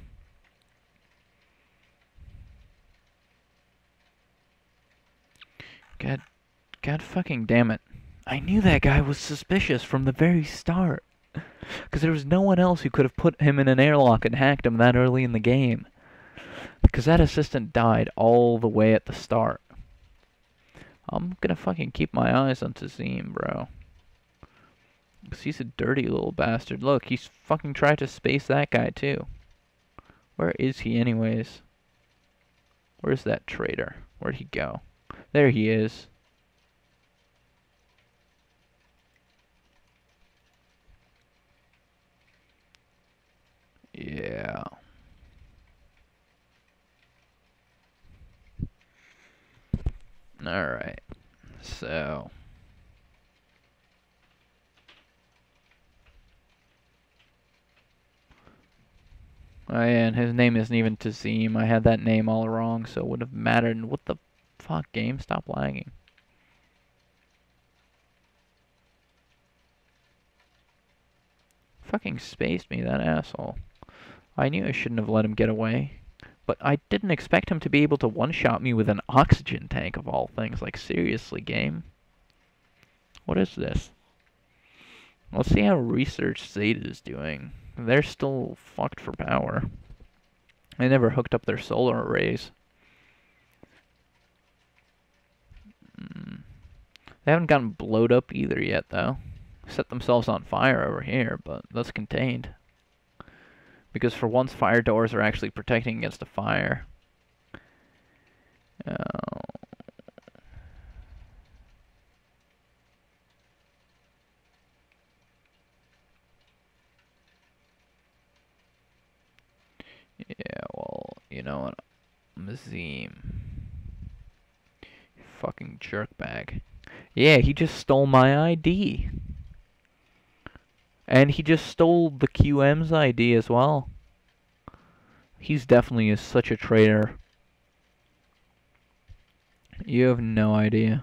God fucking damn it. I knew that guy was suspicious from the very start. Because there was no one else who could have put him in an airlock and hacked him that early in the game. Because that assistant died all the way at the start. I'm gonna fucking keep my eyes on Tazim, bro. Because he's a dirty little bastard. Look, he's fucking tried to space that guy, too. Where is he, anyways? Where's that traitor? Where'd he go? There he is. Yeah. Alright. So... Oh yeah, and his name isn't even Tazim. I had that name all wrong, so it would have mattered. What the fuck, game? Stop lagging. Fucking spaced me, that asshole. I knew I shouldn't have let him get away. But I didn't expect him to be able to one-shot me with an oxygen tank of all things. Like, seriously, game? What is this? Let's see how Research Zeta is doing. They're still fucked for power. They never hooked up their solar arrays. They haven't gotten blowed up either yet, though. Set themselves on fire over here, but that's contained. Because for once, fire doors are actually protecting against a fire. Yeah, well, you know what? Mazim. Fucking jerkbag. Yeah, he just stole my ID. And he just stole the QM's ID as well. He's definitely such a traitor. You have no idea.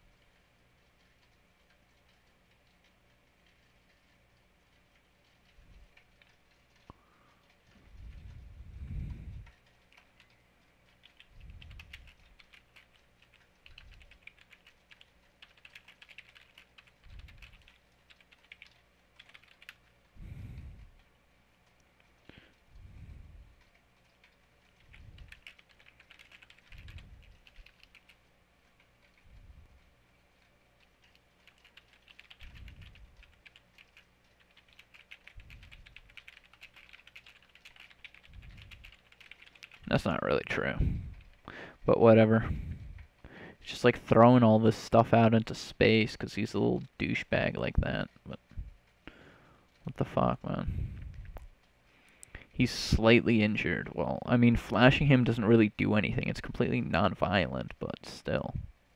That's not really true. But whatever. He's just like throwing all this stuff out into space because he's a little douchebag like that. But what the fuck, man? He's slightly injured. Well, I mean, flashing him doesn't really do anything. It's completely non-violent, but still.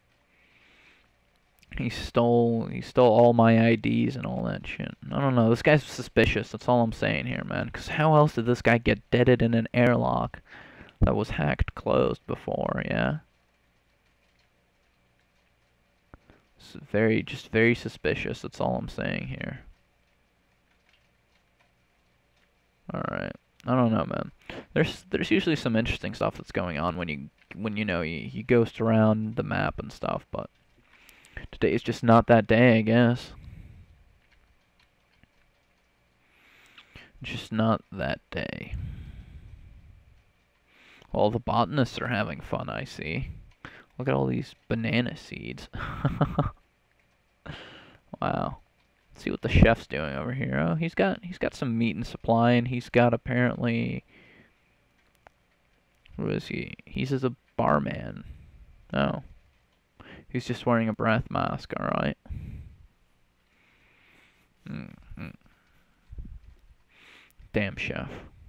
He stole all my IDs and all that shit. I don't know. This guy's suspicious. That's all I'm saying here, man. Because how else did this guy get deaded in an airlock that was hacked closed before? Yeah. It's just very suspicious. That's all I'm saying here. All right. I don't know, man. There's usually some interesting stuff that's going on when you know you ghost around the map and stuff, but today is just not that day, I guess. Just not that day. All the botanists are having fun, I see. Look at all these banana seeds. Wow. Let's see what the chef's doing over here. Oh, he's got some meat and supply, and he's got apparently, who is he? He's as a barman. Oh. He's just wearing a breath mask, alright. Damn chef.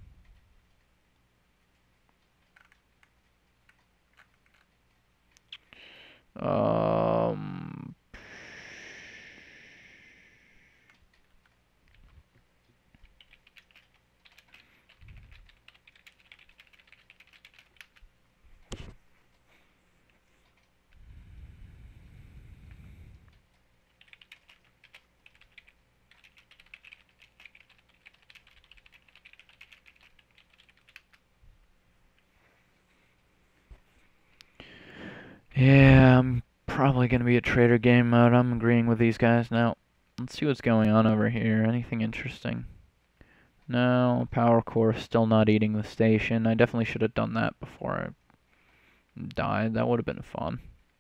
Yeah, I'm probably gonna be a trader game mode. I'm agreeing with these guys now. Let's see what's going on over here. Anything interesting? No, power core still not eating the station. I definitely should have done that before I died. That would have been fun.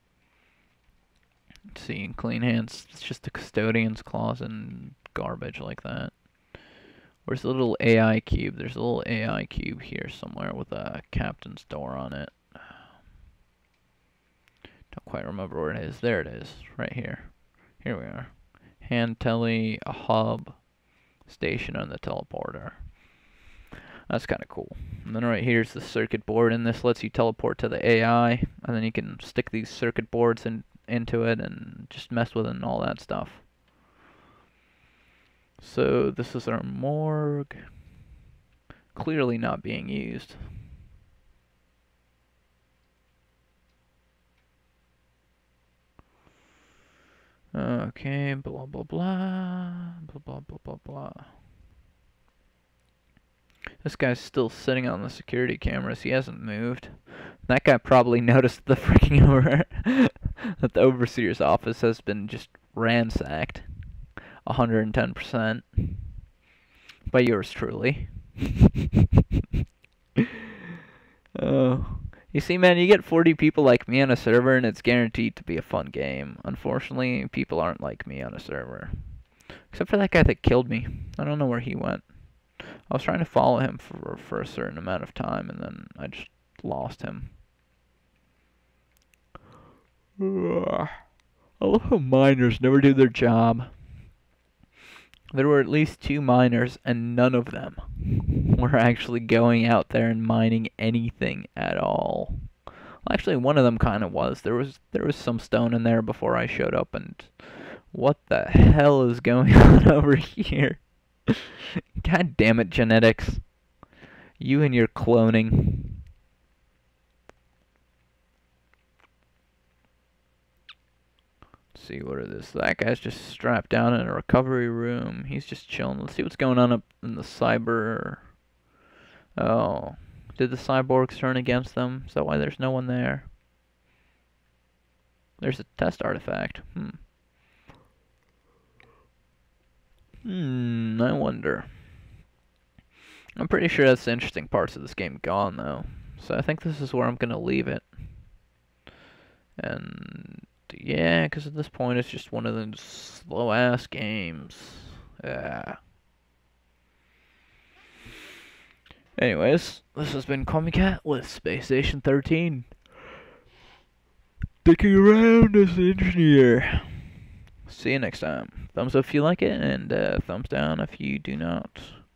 Let's see, clean hands. It's just the custodian's closet and garbage like that. Where's the little AI cube? There's a little AI cube here somewhere with a captain's door on it. Don't quite remember where it is. There it is, right here. Here we are. Hand telly, a hub, station, and the teleporter. That's kind of cool. And then right here's the circuit board, and this lets you teleport to the AI, and then you can stick these circuit boards into it and just mess with it and all that stuff. So this is our morgue. Clearly not being used. Okay, blah blah blah, blah blah blah blah blah. This guy's still sitting on the security cameras. He hasn't moved. That guy probably noticed the freaking that the overseer's office has been just ransacked. 110% by yours truly. Oh. You see, man, you get 40 people like me on a server, and it's guaranteed to be a fun game. Unfortunately, people aren't like me on a server. Except for that guy that killed me. I don't know where he went. I was trying to follow him for a certain amount of time, and then I just lost him. I love how miners never do their job. There were at least 2 miners, and none of them were actually going out there and mining anything at all. Well, actually, one of them kind of was. There was some stone in there before I showed up, and what the hell is going on over here? God damn it, genetics. You and your cloning. Let's see, what are this? That guy's just strapped down in a recovery room. He's just chilling. Let's see what's going on up in the cyber. Oh. Did the cyborgs turn against them? Is that why there's no one there? There's a test artifact. I wonder. I'm pretty sure that's the interesting parts of this game gone, though. So I think this is where I'm going to leave it. And yeah, because at this point it's just one of those slow-ass games. Yeah. Anyways, this has been Comicat with Space Station 13. Sticking around as an engineer. See you next time. Thumbs up if you like it, and thumbs down if you do not.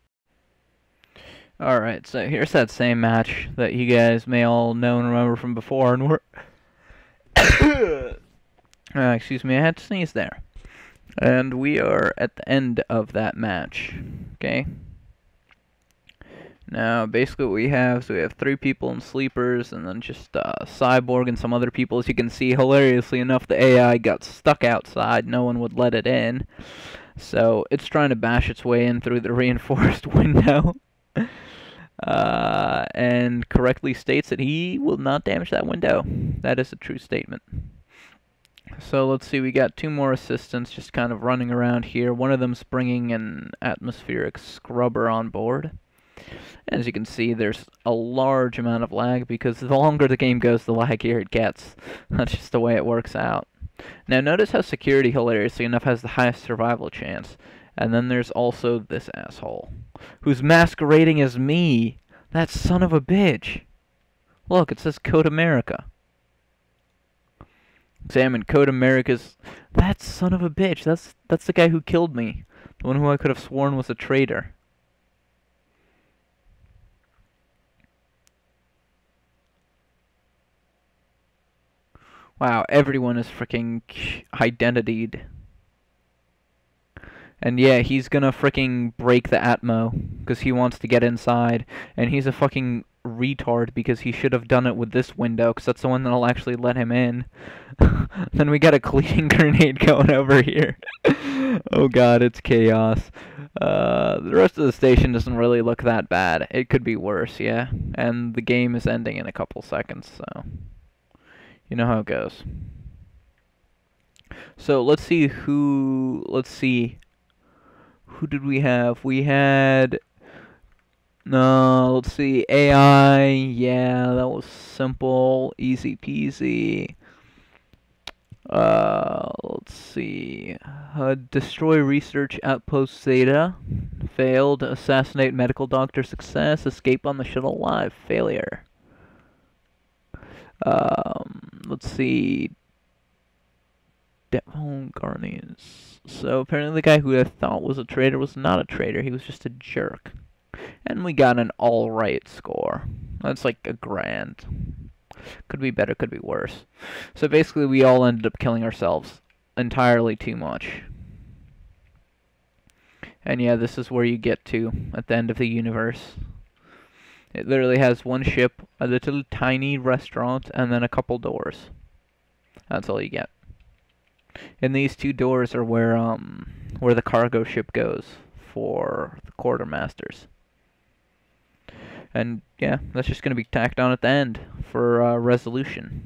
Alright, so here's that same match that you guys may all know and remember from before, and we're... excuse me, I had to sneeze there. And we are at the end of that match, okay? Now, basically what we have is we have 3 people in sleepers, and then just Cyborg and some other people. As you can see, hilariously enough, the AI got stuck outside. No one would let it in. So, it's trying to bash its way in through the reinforced window. And correctly states that he will not damage that window. That is a true statement. So let's see, we got 2 more assistants just kind of running around here. One of them's bringing an atmospheric scrubber on board. As you can see, there's a large amount of lag because the longer the game goes, the laggier it gets. That's just the way it works out. Now notice how security, hilariously enough, has the highest survival chance. And then there's also this asshole, who's masquerading as me. That son of a bitch. Look, it says Code America. Examine Code America's... That son of a bitch. That's the guy who killed me. The one who I could have sworn was a traitor. Wow, everyone is freaking identitied. And yeah, he's gonna freaking break the Atmo, because he wants to get inside. And he's a fucking retard, because he should have done it with this window, because that's the one that'll actually let him in. Then we got a cleaning grenade going over here. Oh god, it's chaos. The rest of the station doesn't really look that bad. It could be worse, yeah? And the game is ending in a couple seconds, so... You know how it goes. So, let's see who... Who did we have? We had... No, let's see. AI. Yeah, that was simple. Easy peasy. Let's see. Destroy research outpost Zeta. Failed. Assassinate medical doctor. Success. Escape on the shuttle alive. Failure. Let's see. Devon Garnies. So apparently the guy who I thought was a traitor was not a traitor. He was just a jerk. And we got an alright score. That's like a grand. Could be better, could be worse. So basically we all ended up killing ourselves entirely too much. And yeah, this is where you get to at the end of the universe. It literally has one ship, a little tiny restaurant, and then a couple doors. That's all you get. And these 2 doors are where the cargo ship goes for the quartermasters. And yeah, that's just going to be tacked on at the end for resolution.